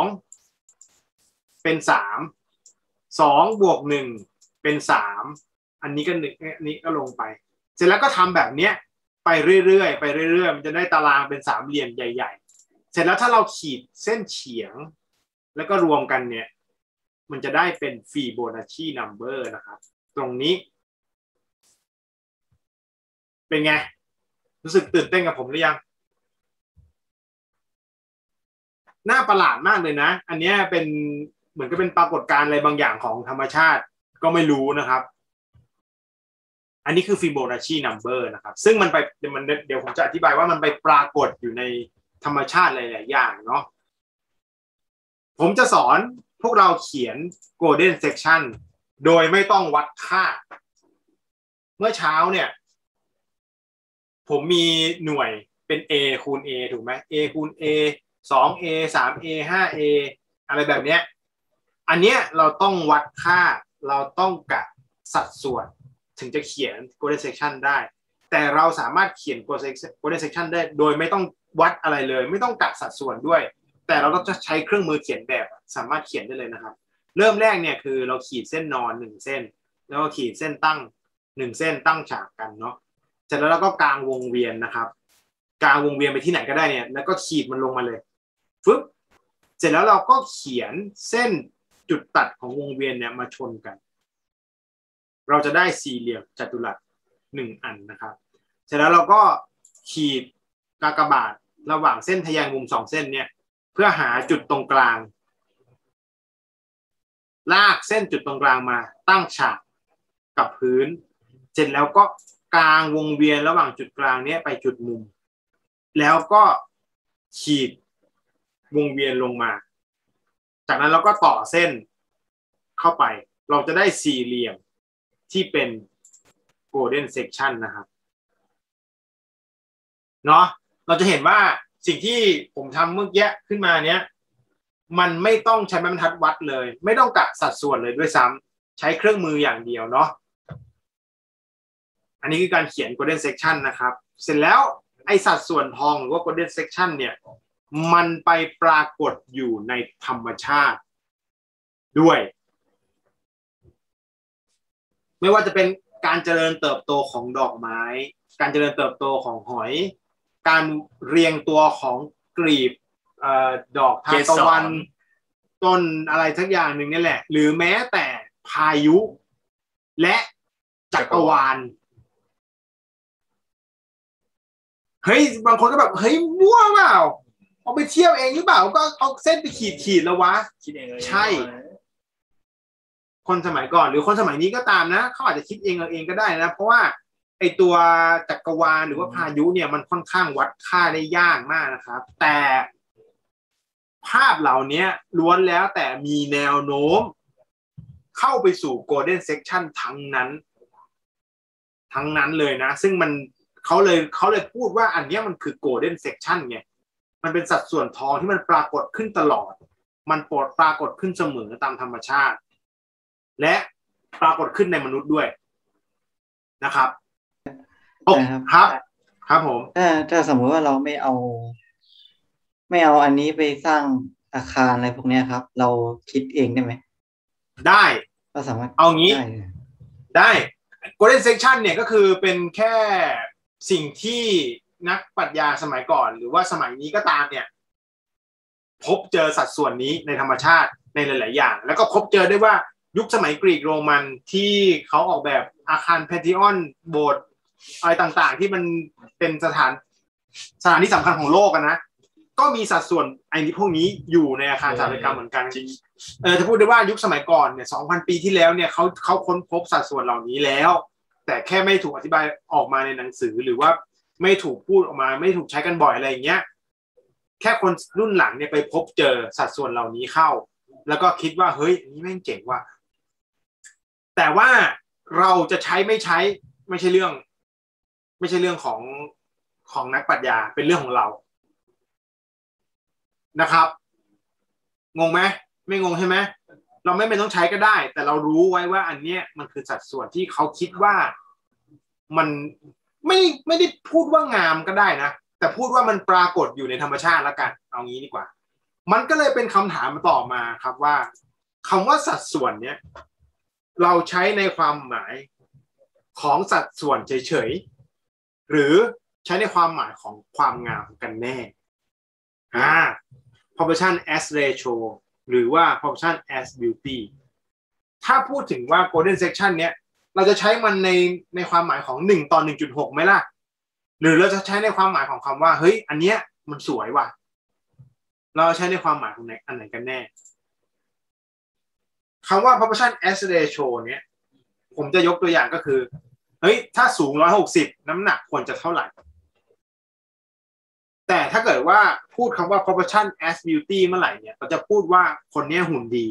Speaker 2: 2เป็น3 2 บวก 1เป็น3อันนี้ก็1อันนี้ก็ลงไปเสร็จแล้วก็ทำแบบนี้ไปเรื่อยๆมันจะได้ตารางเป็น3 เหลี่ยมใหญ่ๆเสร็จแล้วถ้าเราขีดเส้นเฉียงแล้วก็รวมกันเนี่ยมันจะได้เป็น Fibonacci number นะครับตรงนี้เป็นไงรู้สึกตื่นเต้นกับผมหรือยังน่าประหลาดมากเลยนะอันนี้เป็นเหมือนกับเป็นปรากฏการณ์อะไรบางอย่างของธรรมชาติก็ไม่รู้นะครับอันนี้คือ Fibonacci number นะครับซึ่งมันเดี๋ยวผมจะอธิบายว่ามันไปปรากฏอยู่ในธรรมชาติหลายๆอย่างเนาะผมจะสอนพวกเราเขียน golden section โดยไม่ต้องวัดค่าเมื่อเช้าเนี่ยผมมีหน่วยเป็น a คูณ a ถูกไหม a คูณ a 2a 3a 5a อะไรแบบเนี้ยอันเนี้ยเราต้องวัดค่าเราต้องกะสัดส่วนถึงจะเขียน golden section ได้แต่เราสามารถเขียน golden section ได้โดยไม่ต้องวัดอะไรเลยไม่ต้องกะสัดส่วนด้วยแต่เราต้องใช้เครื่องมือเขียนแบบสามารถเขียนได้เลยนะครับเริ่มแรกเนี่ยคือเราขีดเส้นนอน1 เส้นแล้วก็ขีดเส้นตั้ง1 เส้นตั้งฉากกันเนาะเสร็จแล้วเราก็กางวงเวียนนะครับกางวงเวียนไปที่ไหนก็ได้เนี่ยแล้วก็ขีดมันลงมาเลยฟึบเสร็จแล้วเราก็เขียนเส้นจุดตัดของวงเวียนเนี่ยมาชนกันเราจะได้สี่เหลี่ยมจัตุรัส1 อันนะครับเสร็จแล้วเราก็ขีดกากบาทระหว่างเส้นทะแยงมุม2 เส้นเนี่ยเพื่อหาจุดตรงกลางลากเส้นจุดตรงกลางมาตั้งฉากกับพื้นเสร็จแล้วก็กางวงเวียนระหว่างจุดกลางเนี้ยไปจุดมุมแล้วก็ขีดวงเวียนลงมาจากนั้นเราก็ต่อเส้นเข้าไปเราจะได้สี่เหลี่ยมที่เป็น golden section นะครับเนาะเราจะเห็นว่าสิ่งที่ผมทำเมื่อกี้ขึ้นมาเนี้ยมันไม่ต้องใช้ไม้บรรทัดวัดเลยไม่ต้องกะสัดส่วนเลยด้วยซ้ำใช้เครื่องมืออย่างเดียวเนาะอันนี้คือการเขียน golden section นะครับเสร็จแล้วไอสัดส่วนทองหรือว่า golden section เนี่ยมันไปปรากฏอยู่ในธรรมชาติด้วยไม่ว่าจะเป็นการเจริญเติบโตของดอกไม้การเจริญเติบโตของหอยการเรียงตัวของกลีบดอกทานตะวันต้นอะไรทั้งอย่างหนึ่งนี่แหละหรือแม้แต่พายุและจักรวาลเฮ้ยบางคนก็แบบเฮ้ยมั่วเปล่าเอาไปเที่ยวเองหรือเปล่าก็เอาเส้นไปขีดแล้ววะคิดเองเลยใช่คนสมัยก่อนหรือคนสมัยนี้ก็ตามนะเขาอาจจะคิดเองก็ได้นะเพราะว่าไอตัวจักรวาลหรือว่าพายุเนี่ยมันค่อนข้างวัดค่าได้ยากมากนะครับแต่ภาพเหล่านี้ล้วนแล้วแต่มีแนวโน้มเข้าไปสู่ Golden Section ทั้งนั้นเลยนะซึ่งเขาเลยพูดว่าอันนี้มันคือ Golden Section ไงมันเป็นสัดส่วนทองที่มันปรากฏขึ้นตลอดมันปรากฏขึ้นเสมอตามธรรมชาติและปรากฏขึ้นในมนุษย์ด้วยนะครับครับผม
Speaker 4: ถ้าสมมติว่าเราไม่เอาอันนี้ไปสร้างอาคารอะไรพวกนี้ครับเราคิดเองได้ไหม
Speaker 2: ได้
Speaker 4: ก็สามารถ
Speaker 2: เอางี้ได้ Golden Section เนี่ยก็คือเป็นแค่สิ่งที่นักปรัชญาสมัยก่อนหรือว่าสมัยนี้ก็ตามเนี่ยพบเจอสัดส่วนนี้ในธรรมชาติในหลายๆอย่างแล้วก็พบเจอได้ว่ายุคสมัยกรีกโรมันที่เขาออกแบบอาคารแพนธีออนโบสถ์อะไรต่างๆที่มันเป็นสถานที่สำคัญของโลกนะก็มีสัดส่วนไอ้พวกนี้อยู่ในอาคารสถาปัตยกรรมเหมือนกันถ้าพูดได้ว่ายุคสมัยก่อนเนี่ย 2,000 ปีที่แล้วเนี่ยเขาค้นพบสัดส่วนเหล่านี้แล้วแต่แค่ไม่ถูกอธิบายออกมาในหนังสือหรือว่าไม่ถูกพูดออกมาไม่ถูกใช้กันบ่อยอะไรอย่างเงี้ยแค่คนรุ่นหลังเนี่ยไปพบเจอสัดส่วนเหล่านี้เข้าแล้วก็คิดว่าเฮ้ยนี่แม่งเจ๋งว่ะแต่ว่าเราจะใช้ไม่ใช้ไม่ใช่เรื่องของนักปรัชญาเป็นเรื่องของเรานะครับงงไหมไม่งงใช่ไหมเราไม่เป็นต้องใช้ก็ได้แต่เรารู้ไว้ว่าอันเนี้ยมันคือสัดส่วนที่เขาคิดว่ามันไม่ได้พูดว่างามก็ได้นะแต่พูดว่ามันปรากฏอยู่ในธรรมชาติแล้วกันเอางี้ดีกว่ามันก็เลยเป็นคำถามต่อมาครับว่าคำว่าสัดส่วนเนี้ยเราใช้ในความหมายของสัดส่วนเฉยๆหรือใช้ในความหมายของความงามกันแน่proportion as ratio หรือว่า proportion as beauty ถ้าพูดถึงว่า golden section เนี้ยเราจะใช้มันในความหมายของ1:1.6ไหมล่ะหรือเราจะใช้ในความหมายของคำว่าเฮ้ยอันเนี้ยมันสวยว่ะเราใช้ในความหมายของอันไหนกันแน่คำว่า proportion as ratio เนี้ยผมจะยกตัวอย่างก็คือเฮ้ยถ้าสูง160น้ำหนักควรจะเท่าไหร่แต่ถ้าเกิดว่าพูดคำว่า proportion as beauty เมื่อไหร่เนี่ยเราจะพูดว่าคนนี้หุ่นดี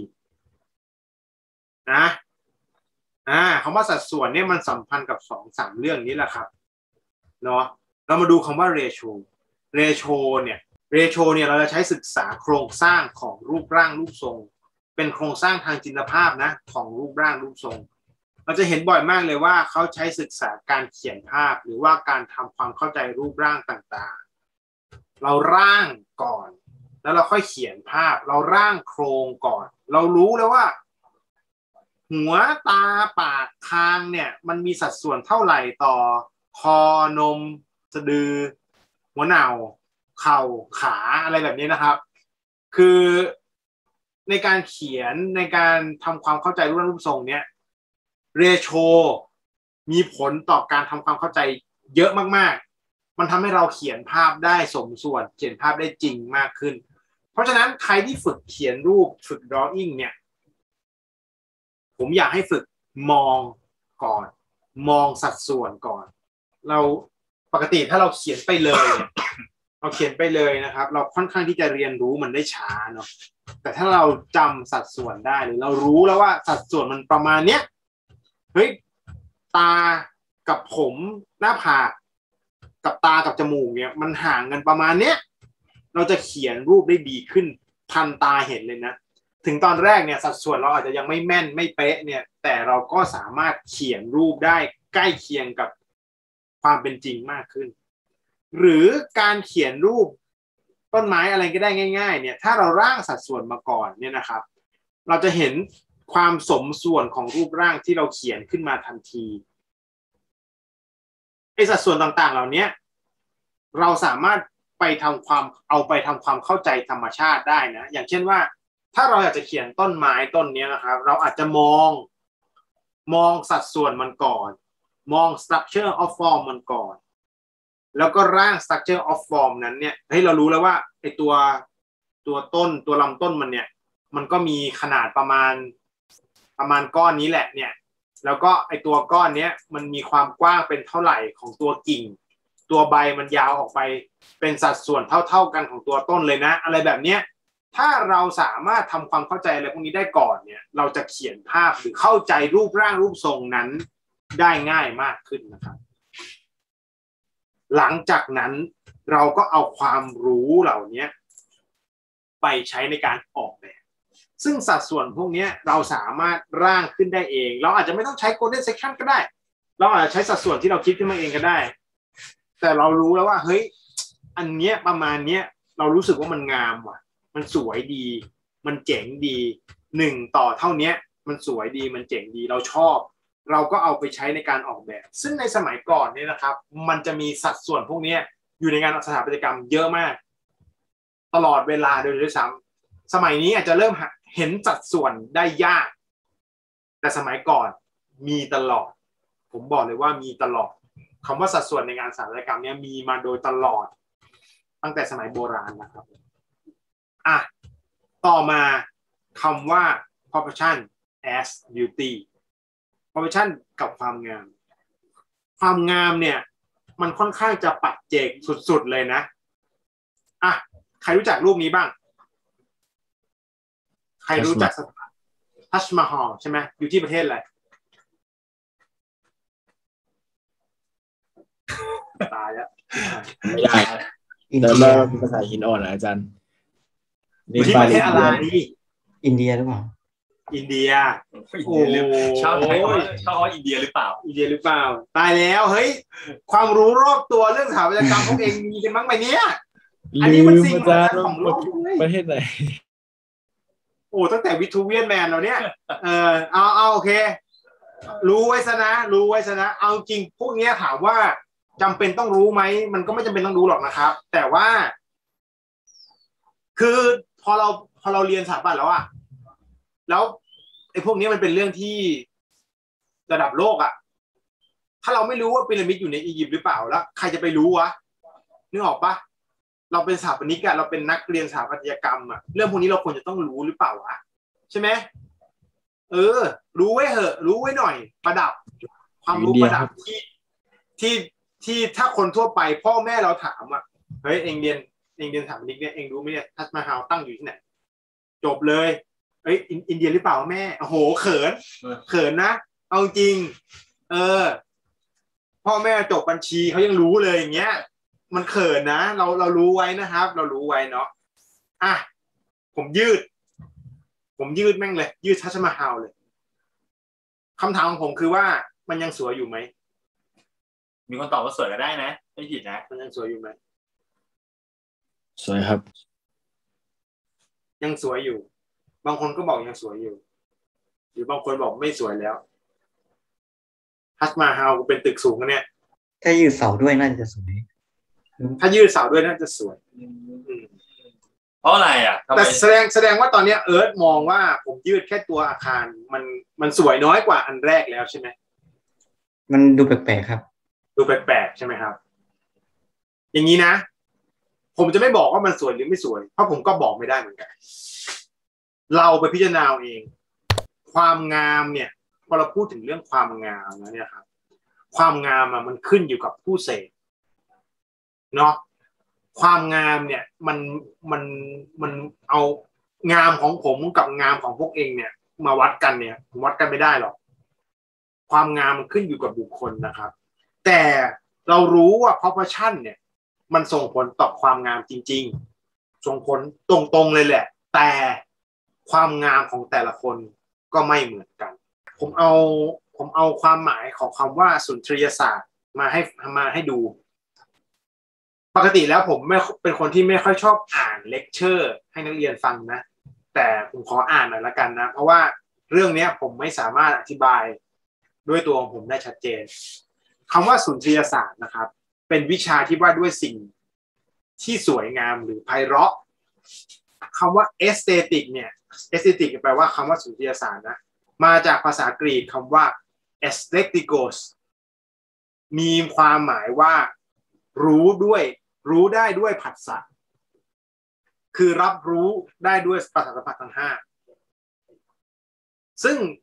Speaker 2: นะคำว่าสัดส่วนเนี่ยมันสัมพันธ์กับ 2-3 เรื่องนี้แหละครับเนาะเรามาดูคำว่า ratio เนี่ยเราจะใช้ศึกษาโครงสร้างของรูปร่างรูปทรงเป็นโครงสร้างทางจินตภาพนะของรูปร่างรูปทรงเราจะเห็นบ่อยมากเลยว่าเขาใช้ศึกษาการเขียนภาพหรือว่าการทำความเข้าใจรูปร่างต่างๆเราร่างก่อนแล้วเราค่อยเขียนภาพเราร่างโครงก่อนเรารู้แล้วว่าหัวตาปากคางเนี่ยมันมีสัดส่วนเท่าไหร่ต่อคอนมสะดือหัวเหน่าเข่าขาอะไรแบบนี้นะครับคือในการเขียนในการทำความเข้าใจรูปร่างรูปทรงเนี่ยเรโชมีผลต่อการทำความเข้าใจเยอะมากๆมันทำให้เราเขียนภาพได้สมส่วนเขียนภาพได้จริงมากขึ้นเพราะฉะนั้นใครที่ฝึกเขียนรูปฝึก drawing เนี่ยผมอยากให้ฝึกมองก่อนมองสัดส่วนก่อนเราปกติถ้าเราเขียนไปเลยเราเขียนไปเลยนะครับเราค่อนข้างที่จะเรียนรู้มันได้ช้าเนาะแต่ถ้าเราจำสัดส่วนได้หรือเรารู้แล้วว่าสัดส่วนมันประมาณเนี้ยเฮ้ยตากับผมหน้าผากกับตากับจมูกเนี่ยมันห่างกันประมาณเนี้ยเราจะเขียนรูปได้ดีขึ้นทันตาเห็นเลยนะถึงตอนแรกเนี่ยสัดส่วนเราอาจจะยังไม่แม่นไม่เป๊ะเนี่ยแต่เราก็สามารถเขียนรูปได้ใกล้เคียงกับความเป็นจริงมากขึ้นหรือการเขียนรูปต้นไม้อะไรก็ได้ง่ายๆเนี่ยถ้าเราร่างสัดส่วนมาก่อนเนี่ยนะครับเราจะเห็นความสมส่วนของรูปร่างที่เราเขียนขึ้นมาทันทีไอ้สัดส่วนต่างๆเหล่านี้เราสามารถเอาไปทำความเข้าใจธรรมชาติได้นะอย่างเช่นว่าถ้าเราอยากจะเขียนต้นไม้ต้นนี้นะครับเราอาจจะมองสัดส่วนมันก่อนมอง structure of form มันก่อนแล้วก็ร่าง structure of form นั้นเนี่ยให้เรารู้แล้วว่าไอ้ตัวต้นตัวลำต้นมันเนี่ยมันก็มีขนาดประมาณก้อนนี้แหละเนี่ยแล้วก็ไอตัวก้อนเนี้ยมันมีความกว้างเป็นเท่าไหร่ของตัวกิ่งตัวใบมันยาวออกไปเป็นสัดส่วนเท่ากันของตัวต้นเลยนะอะไรแบบเนี้ยถ้าเราสามารถทำความเข้าใจอะไรพวกนี้ได้ก่อนเนี่ยเราจะเขียนภาพหรือเข้าใจรูปร่างรูปทรงนั้นได้ง่ายมากขึ้นนะครับหลังจากนั้นเราก็เอาความรู้เหล่านี้ไปใช้ในการออกแบบซึ่งสัดส่วนพวกนี้เราสามารถร่างขึ้นได้เองเราอาจจะไม่ต้องใช้ Golden Section ก็ได้เราอาจจะใช้สัดส่วนที่เราคิดขึ้นมาเองก็ได้แต่เรารู้แล้วว่าเฮ้ยอันเนี้ยประมาณเนี้ยเรารู้สึกว่ามันงามว่ะมันสวยดีมันเจ๋งดี1 ต่อเท่านี้มันสวยดีมันเจ๋งดีเราชอบเราก็เอาไปใช้ในการออกแบบซึ่งในสมัยก่อนเนี่ยนะครับมันจะมีสัดส่วนพวกนี้อยู่ในงานสถาปัตยกรรมเยอะมากตลอดเวลาโดยซ้ำสมัยนี้อาจจะเริ่มเห็นสัดส่วนได้ยากแต่สมัยก่อนมีตลอดผมบอกเลยว่ามีตลอดคำว่าสัดส่วนในงานสถาปัตยกรรมเนี่ยมีมาโดยตลอดตั้งแต่สมัยโบราณนะครับต่อมาคำว่า proportion as beauty proportion กับความงามความงามเนี่ยมันค่อนข้างจะปัจเจกสุดๆเลยนะใครรู้จักรูปนี้บ้างใครรู้จักทัชมาฮอลใช่ไหมอยู่ที่ประเทศอะไรตายแล้ว
Speaker 1: ไม่ได้แต่เราเป็นภาษาหินอ่อนนะอาจารย์
Speaker 2: อยู่ที่ประเทศอะไร
Speaker 4: อินเดียหรือเปล่า
Speaker 2: อินเดีย
Speaker 3: โอ้ชอบอินเดียหรือเปล่า
Speaker 2: อินเดียหรือเปล่าตายแล้วเฮ้ยความรู้รอบตัวเรื่องสถาปัตยกรรมพวกเองมีกันบ้างไหมเนี่ยอันนี้มันสิ่งของโลก
Speaker 1: ประเทศไหน
Speaker 2: โอ้ตั้งแต่วิทูเวียนแมนเราเนี่ยเอาโอเครู้ไว้ซะนะเอาจริงพวกนี้ถามว่าจำเป็นต้องรู้ไหมมันก็ไม่จำเป็นต้องรู้หรอกนะครับแต่ว่าคือพอเราเรียนสถาปัตย์แล้วอะแล้วไอ้พวกนี้มันเป็นเรื่องที่ระดับโลกอะถ้าเราไม่รู้ว่าพีระมิดอยู่ในอียิปต์หรือเปล่าแล้วใครจะไปรู้วะนึกออกปะเราเป็นสถาปนิกอะเราเป็นนักเรียนสถาปัตยกรรมอะเรื่องพวกนี้เราควรจะต้องรู้หรือเปล่าวะใช่ไหมรู้ไว้เหอะรู้ไว้หน่อยประดับความรู้ประดับที่ถ้าคนทั่วไปพ่อแม่เราถามอะเฮ้ยเองเรียนสถาปนิกเนี่ยเองรู้ไหมเนี่ยทัชมาฮาลตั้งอยู่ที่ไหนจบเลยเอ้ยอินเดียหรือเปล่าแม่โอ้โหเขินนะเอาจริงพ่อแม่จบบัญชีเขายังรู้เลยอย่างเงี้ยมันเขินนะเรารู้ไว้นะครับเรารู้ไว้เนาะผมยืดแม่งเลยยืดทัชมาฮาลเลยคำถามของผมคือว่ามันยังสวยอยู่ไหม
Speaker 3: มีคนตอบว่าสวยก็ได้นะไม่ผิดนะ
Speaker 2: มันยังสวยอยู่ไหม
Speaker 1: สวยครับ
Speaker 2: ยังสวยอยู่บางคนก็บอกยังสวยอยู่หรือบางคนบอกไม่สวยแล้วทัชมาฮาลเป็นตึกสูงกันเนี่ย
Speaker 4: ถ้ายืดเสาด้วยน่าจะสวย
Speaker 3: เพราะอะไรอ่ะ
Speaker 2: แต่แสดงว่าตอนนี้เอิร์ธมองว่าผมยืดแค่ตัวอาคารมันสวยน้อยกว่าอันแรกแล้วใช่ไหม
Speaker 4: มันดูแปลกๆครับ
Speaker 2: ดูแปลกๆใช่ไหมครับอย่างนี้นะผมจะไม่บอกว่ามันสวยหรือไม่สวยเพราะผมก็บอกไม่ได้เหมือนกันเราไปพิจารณาเองความงามเนี่ยพอเราพูดถึงเรื่องความงามนะเนี่ยครับความงามมันขึ้นอยู่กับผู้เสพเนาะความงามเนี่ยมันเอางามของผมกับงามของพวกเองเนี่ยมาวัดกันเนี่ยวัดกันไม่ได้หรอกความงามมันขึ้นอยู่กับบุคคลนะครับแต่เรารู้ว่า proportion เนี่ยมันส่งผลต่อความงามจริงๆส่งผลตรงๆเลยแหละแต่ความงามของแต่ละคนก็ไม่เหมือนกันผมเอาความหมายของคำว่าสุนทรียศาสตร์มาให้ดูปกติแล้วผมไม่เป็นคนที่ไม่ค่อยชอบอ่านเลคเชอร์ให้นักเรียนฟังนะแต่ผมขออ่านหน่อยละกันนะเพราะว่าเรื่องนี้ผมไม่สามารถอธิบายด้วยตัวของผมได้ชัดเจนคำว่าสุนทรียศาสตร์นะครับเป็นวิชาที่ว่าด้วยสิ่งที่สวยงามหรือไพเราะคำว่า aesthetic เนี่ย aesthetic แปลว่าคำว่าสุนทรียศาสตร์นะมาจากภาษากรีกคำว่า aesthetikos มีความหมายว่ารู้ได้ด้วยผัสสะคือรับรู้ได้ด้วยประสาทสัมผัสทั้ง5ซึ่ง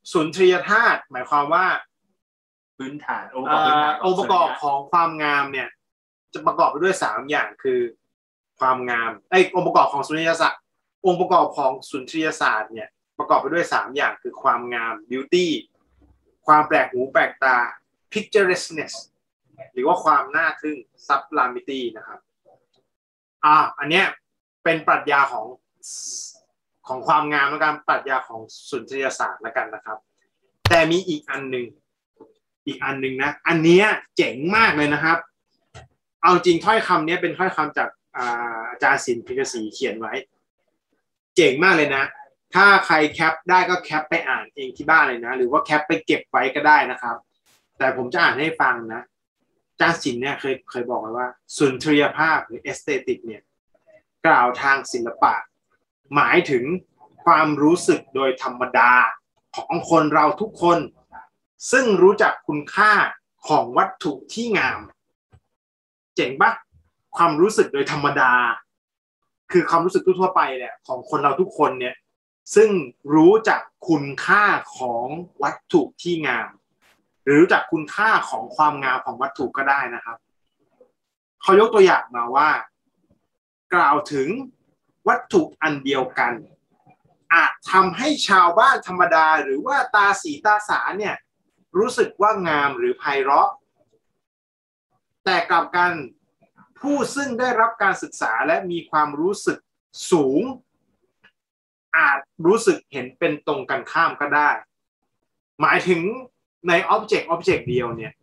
Speaker 2: สุนทรียธาตุหมายความว่า
Speaker 3: พื้นฐานองค์ประกอบพื้นฐาน
Speaker 2: องค์ประกอบของความงามเนี่ยจะประกอบไปด้วย3อย่างคือความงามองค์ประกอบของสุนทรียศาสตร์องค์ประกอบของสุนทรียศาสตร์เนี่ยประกอบไปด้วย3อย่างคือความงาม beauty ความแปลกหูแปลกตา picturesqueness หรือว่าความน่าทึ่ง sublimity นะครับอันเนี้ยเป็นปรัชญาของความงามและการปรัชญาของสุนทรียศาสตร์แล้วกันนะครับแต่มีอีกอันหนึ่งนะอันเนี้ยเจ๋งมากเลยนะครับเอาจริงถ้อยคำนี้เป็นถ้อยคำจากอาจารย์ศิลป์พิกษีเขียนไว้เจ๋งมากเลยนะถ้าใครแคปได้ก็แคปไปอ่านเองที่บ้านเลยนะหรือว่าแคปไปเก็บไว้ก็ได้นะครับแต่ผมจะอ่านให้ฟังนะอาจารย์ศิลป์เนี่ยเคยบอกไว้ว่าสุนทรียภาพหรือเอสเตติกเนี่ยกล่าวทางศิลปะหมายถึงความรู้สึกโดยธรรมดาของคนเราทุกคนซึ่งรู้จักคุณค่าของวัตถุที่งามเจ๋งปะความรู้สึกโดยธรรมดาคือความรู้สึกทั่วไปเนี่ยของคนเราทุกคนเนี่ยซึ่งรู้จักคุณค่าของวัตถุที่งามหรือรู้จักคุณค่าของความงามของวัตถุก็ได้นะครับเขายกตัวอย่างมาว่ากล่าวถึงวัตถุอันเดียวกันอาจทำให้ชาวบ้านธรรมดาหรือว่าตาสีตาสาเนี่ยรู้สึกว่างามหรือไพเราะแต่กลับกันผู้ซึ่งได้รับการศึกษาและมีความรู้สึกสูงอาจรู้สึกเห็นเป็นตรงกันข้ามก็ได้หมายถึงในอ็อบเจกต์เดียวเนี่ย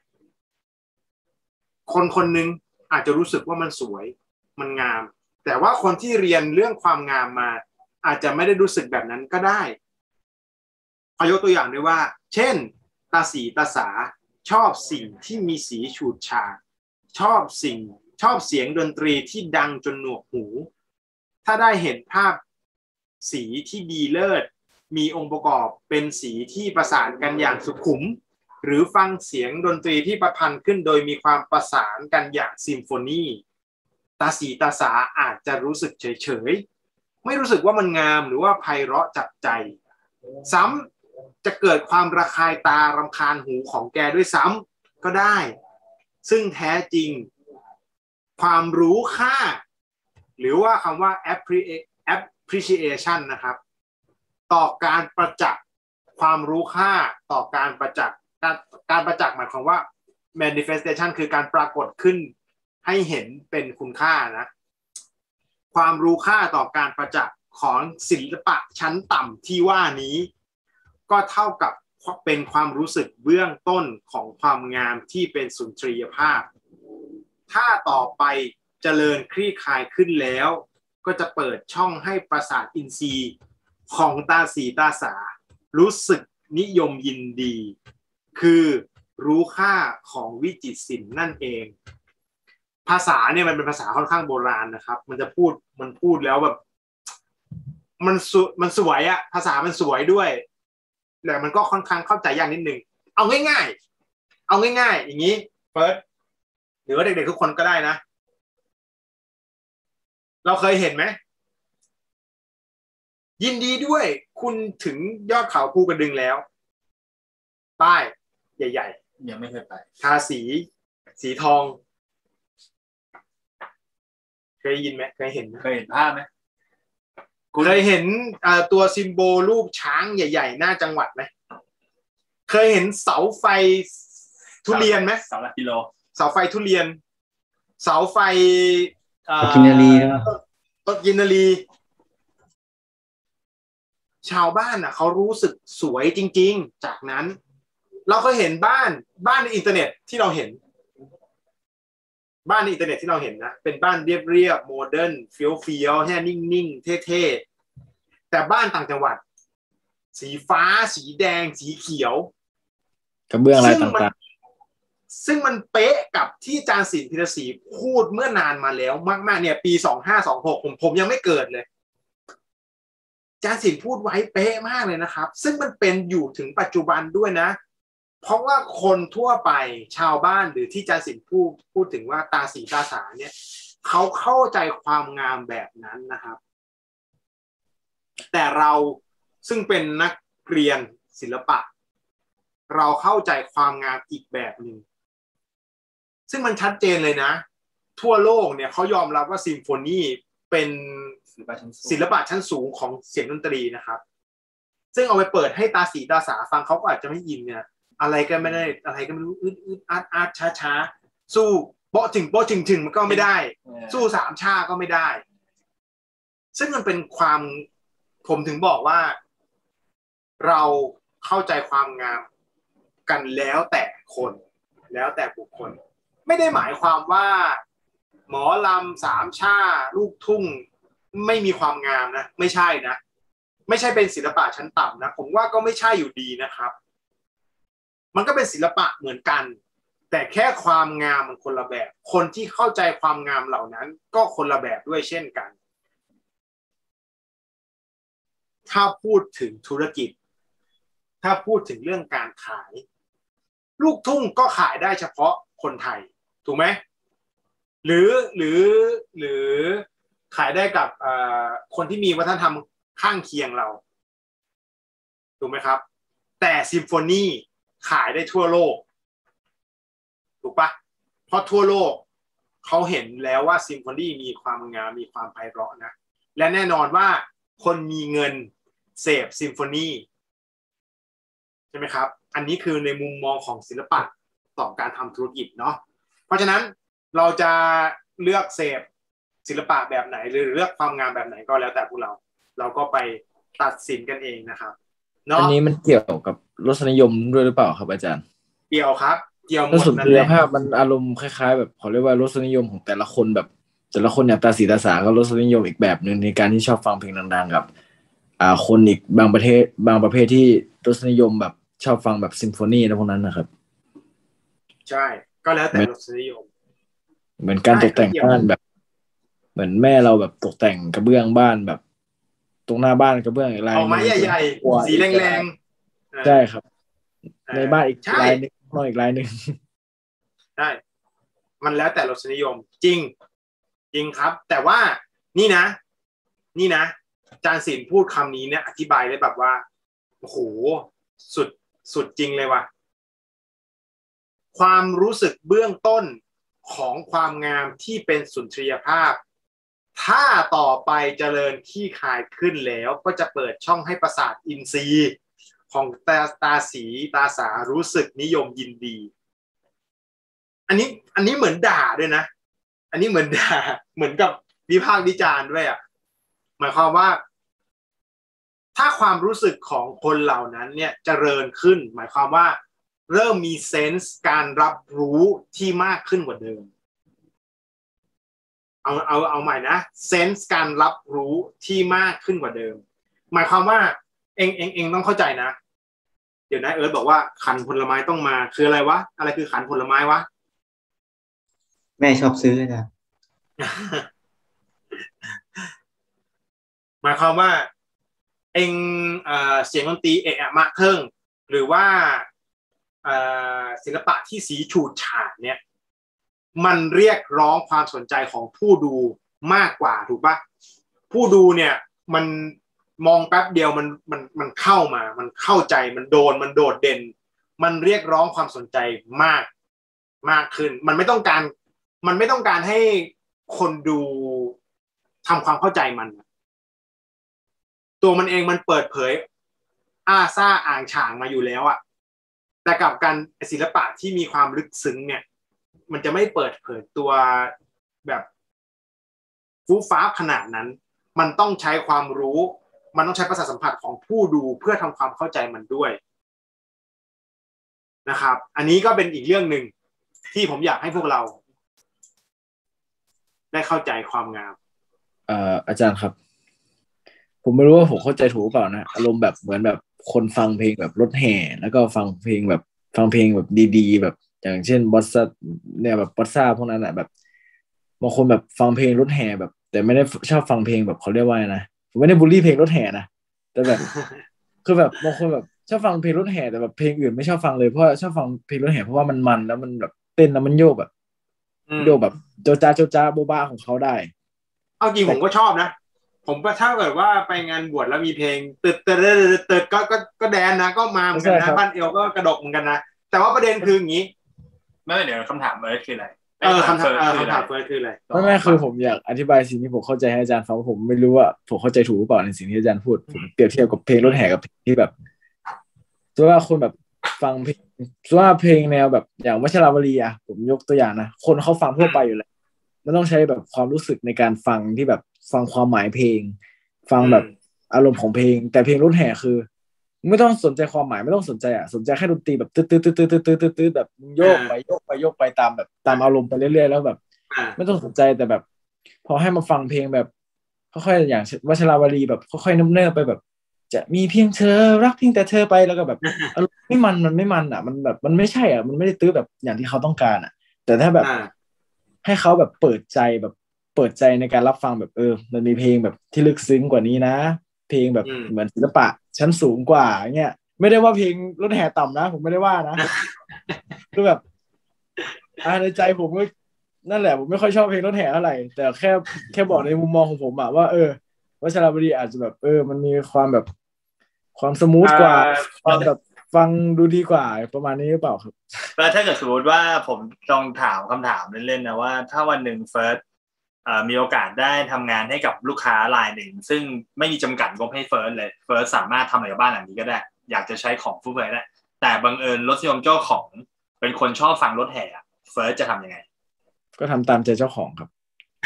Speaker 2: คนหนึ่งอาจจะรู้สึกว่ามันสวยมันงามแต่ว่าคนที่เรียนเรื่องความงามมาอาจจะไม่ได้รู้สึกแบบนั้นก็ได้ขอยกตัวอย่างด้วยว่าเช่นตาสีตาสาชอบสิ่งที่มีสีฉูดฉาดชอบเสียงดนตรีที่ดังจนหนวกหูถ้าได้เห็นภาพสีที่ดีเลิศมีองค์ประกอบเป็นสีที่ประสานกันอย่างสุขุมหรือฟังเสียงดนตรีที่ประพันธ์ขึ้นโดยมีความประสานกันอย่างซิมโฟนีตาสีตาสาอาจจะรู้สึกเฉยๆไม่รู้สึกว่ามันงามหรือว่าไพเราะจับใจซ้ำจะเกิดความระคายตารำคาญหูของแกด้วยซ้ำก็ได้ซึ่งแท้จริงความรู้ค่าหรือว่าคำว่า appreciation นะครับต่อการประจักษ์ความรู้ค่าต่อการประจักษ์การประจักษ์หมายความว่า manifestation คือการปรากฏขึ้นให้เห็นเป็นคุณค่านะความรู้ค่าต่อการประจักษ์ของศิลปะชั้นต่ำที่ว่านี้ก็เท่ากับเป็นความรู้สึกเบื้องต้นของความงามที่เป็นสุนทรียภาพถ้าต่อไปเจริญคลี่คลายขึ้นแล้วก็จะเปิดช่องให้ประสาทอินทรีย์ของตาสีตาสารู้สึกนิยมยินดีคือรู้ค่าของวิจิตรศิลป์นั่นเองภาษาเนี่ยมันเป็นภาษาค่อนข้างโบราณนะครับมันพูดแล้วแบบมันสวยอะภาษามันสวยด้วยแต่มันก็ค่อนข้างเข้าใจยากนิดนึงเอาง่ายๆอย่างนี้เฟิร์สหรือว่าเด็กๆทุกคนก็ได้นะเราเคยเห็นไหมยินดีด้วยคุณถึงยอดเขาภูกระดึงแล้วป้ายใหญ่
Speaker 3: ๆยังไม่เคยไป
Speaker 2: ทาสีทองเคยยินไหมเคยเห็น
Speaker 3: ภาพไหม
Speaker 2: เคยเห็นตัวซิมโบลรูปช้างใหญ่ๆหน้าจังหวัดไหมเคยเห็นเสาไฟทุเรียนไหม
Speaker 3: เสาหลักกิโล
Speaker 2: เสาไฟทุเรียนเสาไฟ
Speaker 4: กินนารี
Speaker 2: ต้นกินนารีชาวบ้านเขารู้สึกสวยจริงๆจากนั้นเราก็เห็นบ้านในอินเทอร์เน็ตที่เราเห็นบ้านในอินเทอร์เน็ตที่เราเห็นนะเป็นบ้านเรียบๆโมเดิร์นเฟี้ยวๆแค่นิ่งๆเท่ๆแต่บ้านต่างจังหวัดสีฟ้าสีแดงสีเขียว
Speaker 1: กระเบื้องอะไรต่าง
Speaker 2: ๆซึ่งมันเป๊ะกับที่อาจารย์ศิลป์พิรศรีพูดเมื่อนานมาแล้วมากๆเนี่ยปี2526ผมยังไม่เกิดเลยอาจารย์ศิลป์พูดไว้เป๊ะมากเลยนะครับซึ่งมันเป็นอยู่ถึงปัจจุบันด้วยนะเพราะว่าคนทั่วไปชาวบ้านหรือที่อาจารย์ศิลป์พูดถึงว่าตาสีตาสาเนี่ยเขาเข้าใจความงามแบบนั้นนะครับแต่เราซึ่งเป็นนักเรียนศิลปะเราเข้าใจความงามอีกแบบหนึ่งซึ่งมันชัดเจนเลยนะทั่วโลกเนี่ยเขายอมรับว่าซิมโฟนีเป็นศิลปะชั้นสูงของเสียงดนตรีนะครับซึ่งเอาไปเปิดให้ตาสีตาสาฟังเขาก็อาจจะไม่ยินเนี่ยอะไรก็ไม่ได้อะไรก็ไม่รู้อึดอาดช้าสู้โป๊ะถึงมันก็ไม่ได้สู้สามชาก็ไม่ได้ซึ่งมันเป็นความผมถึงบอกว่าเราเข้าใจความงามกันแล้วแต่คนแล้วแต่บุคคลไม่ได้หมายความว่าหมอลำสามชาลูกทุ่งไม่มีความงามนะไม่ใช่นะไม่ใช่เป็นศิลปะชั้นต่ำนะผมว่าก็ไม่ใช่อยู่ดีนะครับมันก็เป็นศิลปะเหมือนกันแต่แค่ความงามมันคนละแบบคนที่เข้าใจความงามเหล่านั้นก็คนละแบบด้วยเช่นกันถ้าพูดถึงธุรกิจถ้าพูดถึงเรื่องการขายลูกทุ่งก็ขายได้เฉพาะคนไทยถูกไหมหรือขายได้กับคนที่มีวัฒนธรรมข้างเคียงเราถูกไหมครับแต่ซิมโฟนีขายได้ทั่วโลกถูกปะเพราะทั่วโลกเขาเห็นแล้วว่าซิมโฟนีมีความงามมีความไพเราะนะและแน่นอนว่าคนมีเงินเสพซิมโฟนีใช่ไหมครับอันนี้คือในมุมมองของศิลปะต่อการทำธุรกิจเนาะเพราะฉะนั้นเราจะเลือกเสพศิลปะแบบไหนหรือเลือกความงามแบบไหนก็แล้วแต่พวกเราก็ไปตัดสินกันเองนะครับเนาะ
Speaker 1: อันนี้มันเกี่ยวกับรสนิยมด้วยหรือเปล่าครับอาจารย์
Speaker 2: เกี่ยวครับเกี่ยวหมด
Speaker 1: สุนทรียภาพมันอารมณ์คล้ายๆแบบเขาเรียกว่ารสนิยมของแต่ละคนแบบแต่ละคนอย่างตาสีตาสาก็รสนิยมอีกแบบนึงในการที่ชอบฟังเพลงดังๆกับคนอีกบางประเภทที่รสนิยมแบบชอบฟังแบบซิมโฟนีและพวกนั้นนะครับ
Speaker 2: ใช่ก็แล้วแต่รสนิยม
Speaker 1: เหมือนการตกแต่งบ้านแบบเหมือนแม่เราแบบตกแต่งกระเบื้องบ้านแบบตรงหน้าบ้านกระเบื้องอีกลาย
Speaker 2: เอาไม้ใหญ่ๆสีแรง
Speaker 1: ๆใช่ครับในบ้านอีกลายนึงนอกอีกลายนึง
Speaker 2: ใช่มันแล้วแต่รสนิยมจริงครับแต่ว่านี่นะอาจารย์ศิลป์พูดคำนี้เนี่ยอธิบายได้แบบว่าโอ้โหสุดจริงเลยว่ะความรู้สึกเบื้องต้นของความงามที่เป็นสุนทรียภาพถ้าต่อไปเจริญขี้คายขึ้นแล้วก็จะเปิดช่องให้ประสาทอินทรีย์ของตาสีตาสารู้สึกนิยมยินดีอันนี้เหมือนด่าด้วยนะอันนี้เหมือนด่าเหมือนกับวิพากษ์วิจารณ์ด้วยอ่ะหมายความว่าถ้าความรู้สึกของคนเหล่านั้นเนี่ยเจริญขึ้นหมายความว่าเริ่มมีเซนส์การรับรู้ที่มากขึ้นกว่าเดิมเอาใหม่นะเซนส์การรับรู้ที่มากขึ้นกว่าเดิมหมายความว่าเองต้องเข้าใจนะเดี๋ยวนะเอิร์ธบอกว่าขันผลไม้ต้องมาคืออะไรวะอะไรคือขันผลไม้วะ
Speaker 4: แม่ชอบซื้อนะ
Speaker 2: หมายความว่าเองเสียงดนตรีเอะมะเทิงหรือว่าศิลปะที่สีฉูดฉาดเนี่ยมันเรียกร้องความสนใจของผู้ดูมากกว่าถูกปะผู้ดูเนี่ยมันมองแป๊บเดียวมันเข้ามามันเข้าใจมันโดดเด่นมันเรียกร้องความสนใจมากขึ้นมันไม่ต้องการให้คนดูทำความเข้าใจมันตัวมันเองมันเปิดเผยอ้าซ่าอ่างฉางมาอยู่แล้วอะแต่กับการศิลปะที่มีความลึกซึ้งเนี่ยมันจะไม่เปิดเผยตัวแบบฟูฟ้าขนาดนั้นมันต้องใช้ความรู้มันต้องใช้ประสาทสัมผัสของผู้ดูเพื่อทำความเข้าใจมันด้วยนะครับอันนี้ก็เป็นอีกเรื่องหนึ่งที่ผมอยากให้พวกเราได้เข้าใจความงาม
Speaker 1: อาจารย์ครับผมไม่รู้ว่าผมเข้าใจถูกหรือเปล่านะอารมณ์แบบเหมือนแบบคนฟังเพลงแบบรถแห่แล้วก็ฟังเพลงแบบดีๆแบบอย่างเช่นบอสซ่าเนี่ยแบบบอสซ่าพวกนั้นอ่ะแบบบางคนแบบฟังเพลงรถแห่แบบแต่ไม่ได้ชอบฟังเพลงแบบเขาเรียกว่านะผมไม่ได้บูลลี่เพลงรถแห่นะแต่แบบ คือแบบบางคนแบบชอบฟังเพลงรถแห่แต่แบบเพลงอื่นไม่ชอบฟังเลยเพราะชอบฟังเพลงรถแห่เพราะว่ามันแล้วมันแบบเต้นแล้วมันโยกแบบโยกแบบโจจ้าโบบ้าของเขาได้
Speaker 2: เอาจริงผมก็ชอบนะผมก็ถ้าเกิดว่าไปงานบวชแล้วมีเพลงตึดตึดตึดก็แดนนะก็มาเหมือนกันนะบ้านเอวก็กระดกเหมือนกันนะแต่ว่าประเด็นคืออย่างนี้
Speaker 3: ไม่เดี๋ยวคำถามเฟิร์สคืออะไร
Speaker 2: คำถามเฟิร์สคืออะไร
Speaker 1: ไม่คือผมอยากอธิบายสิ่งที่ผมเข้าใจให้อาจารย์ฟังผมไม่รู้ว่าผมเข้าใจถูกหรือเปล่าในสิ่งที่อาจารย์พูดผมเปรียบเทียบกับเพลงรถแห่กับเพลงที่แบบส่วนว่าคนแบบฟังเพลงส่วนว่าเพลงแนวแบบอย่างวัชราวลีอ่ะผมยกตัวอย่างนะคนเขาฟังทั่วไปอยู่แล้วมันต้องใช้แบบความรู้สึกในการฟังที่แบบฟังความหมายเพลงฟังแบบอารมณ์ของเพลงแต่เพลงรถแห่คือไม่ต้องสนใจความหมายไม่ต้องสนใจสนใจแค่ดนตรีแบบตืดแบบโยกไปตามแบบตามอารมณ์ไปเรื่อยๆแล้วแบบไม่ต้องสนใจแต่แบบพอให้มาฟังเพลงแบบค่อยๆอย่างวัชราวลีแบบค่อยๆเนิบๆไปแบบจะมีเพียงเธอรักเพียงแต่เธอไปแล้วก็แบบอารมณ์มันไม่มันมันแบบมันไม่ใช่มันไม่ได้ตื้อแบบอย่างที่เขาต้องการแต่ถ้าแบบให้เขาแบบเปิดใจในการรับฟังแบบมันมีเพลงแบบที่ลึกซึ้งกว่านี้นะเพลงแบบเหมือนศิลปะชั้นสูงกว่าเงี้ยไม่ได้ว่าเพลงรถแห่ต่ำนะผมไม่ได้ว่านะคือแบบในใจผมก็นั่นแหละผมไม่ค่อยชอบเพลงรถแห่เท่าไหร่แต่แค่บอกในมุมมองของผมว่าวัชรบดีอาจจะแบบมันมีความแบบความสมูทกว่าความแบบฟังดูดีกว่าประมาณนี้หรือเปล่าครับ
Speaker 3: แล้วถ้าเกิดสมมติว่าผมลองถามคำถามเล่นๆนะว่าถ้าวันหนึ่งเฟิร์สมีโอกาสได้ทำงานให้กับลูกค้ารายหนึ่งซึ่งไม่มีจำกัดงบให้เฟิร์สเลยเฟิร์สสามารถทำอะไรกับบ้านหลังนี้ก็ได้อยากจะใช้ของฟุ่มเฟือยได้แต่บังเอิญรสนิยมเจ้าของเป็นคนชอบฟังรถแห่เฟิร์สจะทำยังไง
Speaker 1: ก็ทำตามใจเจ้าของครับ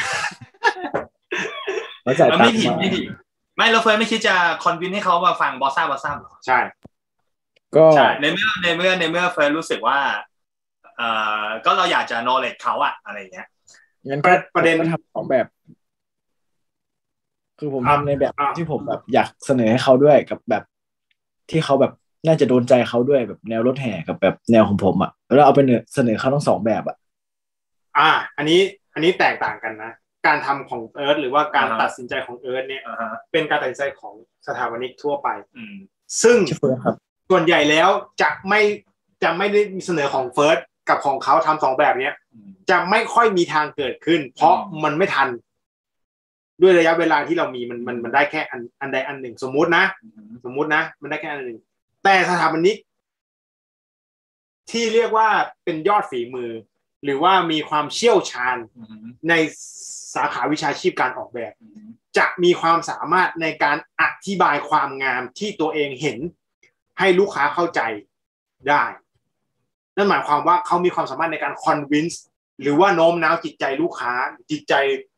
Speaker 3: แล้วจ่ายตังค์ไม่แล้วเฟิร์สไม่คิดจะคอนวินให้เขามาฟังบอสซ่าหรอ
Speaker 2: ใช่
Speaker 3: ก็ในเมื่อเฟิร์สรู้สึกว่าก็เราอยากจะ knowledge เขาอะไรอย่างเงี้ย
Speaker 1: งั้นก็ประเด็นทำสองแบบคือผมทำในแบบที่ผมแบบอยากเสนอให้เขาด้วยกับแบบที่เขาแบบน่าจะโดนใจเขาด้วยแบบแนวรถแห่กับแบบแนวของผมแล้วเอาไปเสนอเขาทั้งสองแบบ
Speaker 2: อันนี้แตกต่างกันนะการทำของเอิร์ธหรือว่าการตัดสินใจของเอิร์ธเนี่ยเป็นการตัดสินใจของสถาปนิกทั่วไปซึ่งส่วนใหญ่แล้วจะไม่ได้มีเสนอของเฟิร์สกับของเขาทำสองแบบเนี้ยจะไม่ค่อยมีทางเกิดขึ้นเพราะมันไม่ทันด้วยระยะเวลาที่เรามีมันได้แค่อันใดอันหนึ่งสมมุตินะมันได้แค่อันหนึ่งแต่สถาปนิกที่เรียกว่าเป็นยอดฝีมือหรือว่ามีความเชี่ยวชาญในสาขาวิชาชีพการออกแบบจะมีความสามารถในการอธิบายความงามที่ตัวเองเห็นให้ลูกค้าเข้าใจได้นั่นหมายความว่าเขามีความสามารถในการคอนวินส์หรือว่าโน้มน้าวจิตใจลูกค้าจิตใจ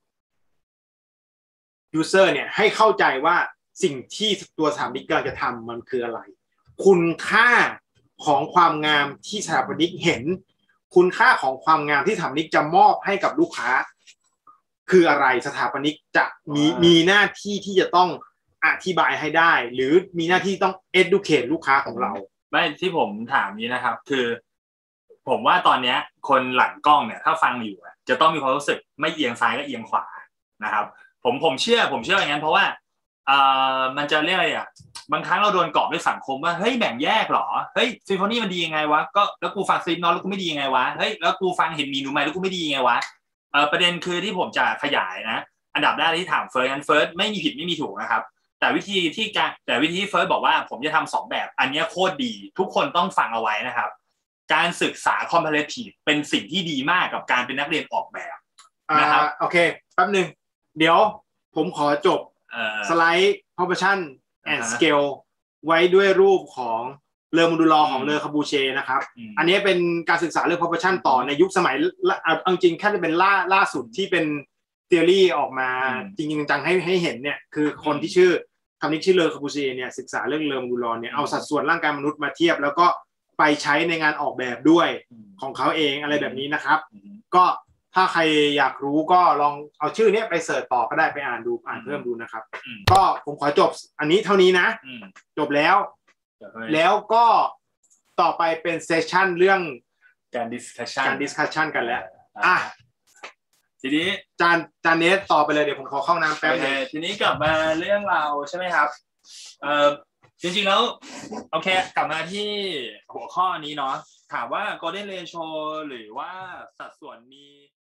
Speaker 2: ยูเซอร์เนี่ยให้เข้าใจว่าสิ่งที่ตัวสถาปนิกกำลังจะทำมันคืออะไรคุณค่าของความงามที่สถาปนิกเห็นคุณค่าของความงามที่สถาปนิกจะมอบให้กับลูกค้าคืออะไรสถาปนิกจะมีหน้าที่ที่จะต้องอธิบายให้ได้หรือมีหน้าที่ต้อง educate ลูกค้าของเรา
Speaker 3: ไม่ที่ผมถามนี้นะครับคือผมว่าตอนนี้คนหลังกล้องเนี่ยถ้าฟังอยู่จะต้องมีความรู้สึกไม่เอียงซ้ายก็เอียงขวานะครับผมเชื่ออย่างนั้นเพราะว่ามันจะเรียกอะไรบางครั้งเราโดนกรอบด้วยสังคมว่าเฮ้ยแบ่งแยกหรอเฮ้ยซิมโฟนีมันดียังไงวะก็แล้วกูฟังซิมนอนแล้วกูไม่ดียังไงวะเฮ้ยแล้วกูฟังเห็นมีนูไหมแล้วกูไม่ดียังไงวะประเด็นคือที่ผมจะขยายนะอันดับแรกที่ถามเฟิร์สไม่มีผิดไม่มีถูกนะครับแต่วิธีที่เฟิร์สบอกว่าผมจะทำ2แบบอันนี้โคตรดีทุกคนต้องฟังเอาไว้นะครับการศึกษา comparative เป็นสิ่งที่ดีมากกับการเป็นนักเรียนออกแบบนะครับ
Speaker 2: โอเคแป๊บนึงเดี๋ยวผมขอจบสไลด์ proportion and scale ไว้ด้วยรูปของเลอโมดูลอของเลอคาบูเช่นะครับอันนี้เป็นการศึกษาเรื่อง proportion ต่อในยุคสมัยจริงๆแค่เป็นล่าสุดที่เป็น theory ออกมาจริงๆจังให้เห็นเนี่ยคือคนที่ชื่อคำนี้ชื่อเลอคาบูเช่เนี่ยศึกษาเรื่องเลอโมดูลอเนี่ยเอาสัดส่วนร่างกายมนุษย์มาเทียบแล้วก็ไปใช้ในงานออกแบบด้วยของเขาเองอะไรแบบนี้นะครับก็ถ้าใครอยากรู้ก็ลองเอาชื่อนี้ไปเสิร์ชต่อก็ได้ไปอ่านเพิ่มดูนะครับก็ผมขอจบอันนี้เท่านี้นะจบแล้วก็ต่อไปเป็นเซสชั่นเรื่อง
Speaker 3: การดิสคั
Speaker 2: ชชั่นกันแล้ว
Speaker 3: ทีนี้
Speaker 2: จานเนสต่อไปเลยเดี๋ยวผมขอเข้าน้ำแป๊บนึง
Speaker 3: ทีนี้กลับมาเรื่องเราใช่ไหมครับจริงๆแล้วโอเคกลับมาที่หัวข้อนี้เนาะถามว่า Golden Ratio หรือว่าสัดส่วนมี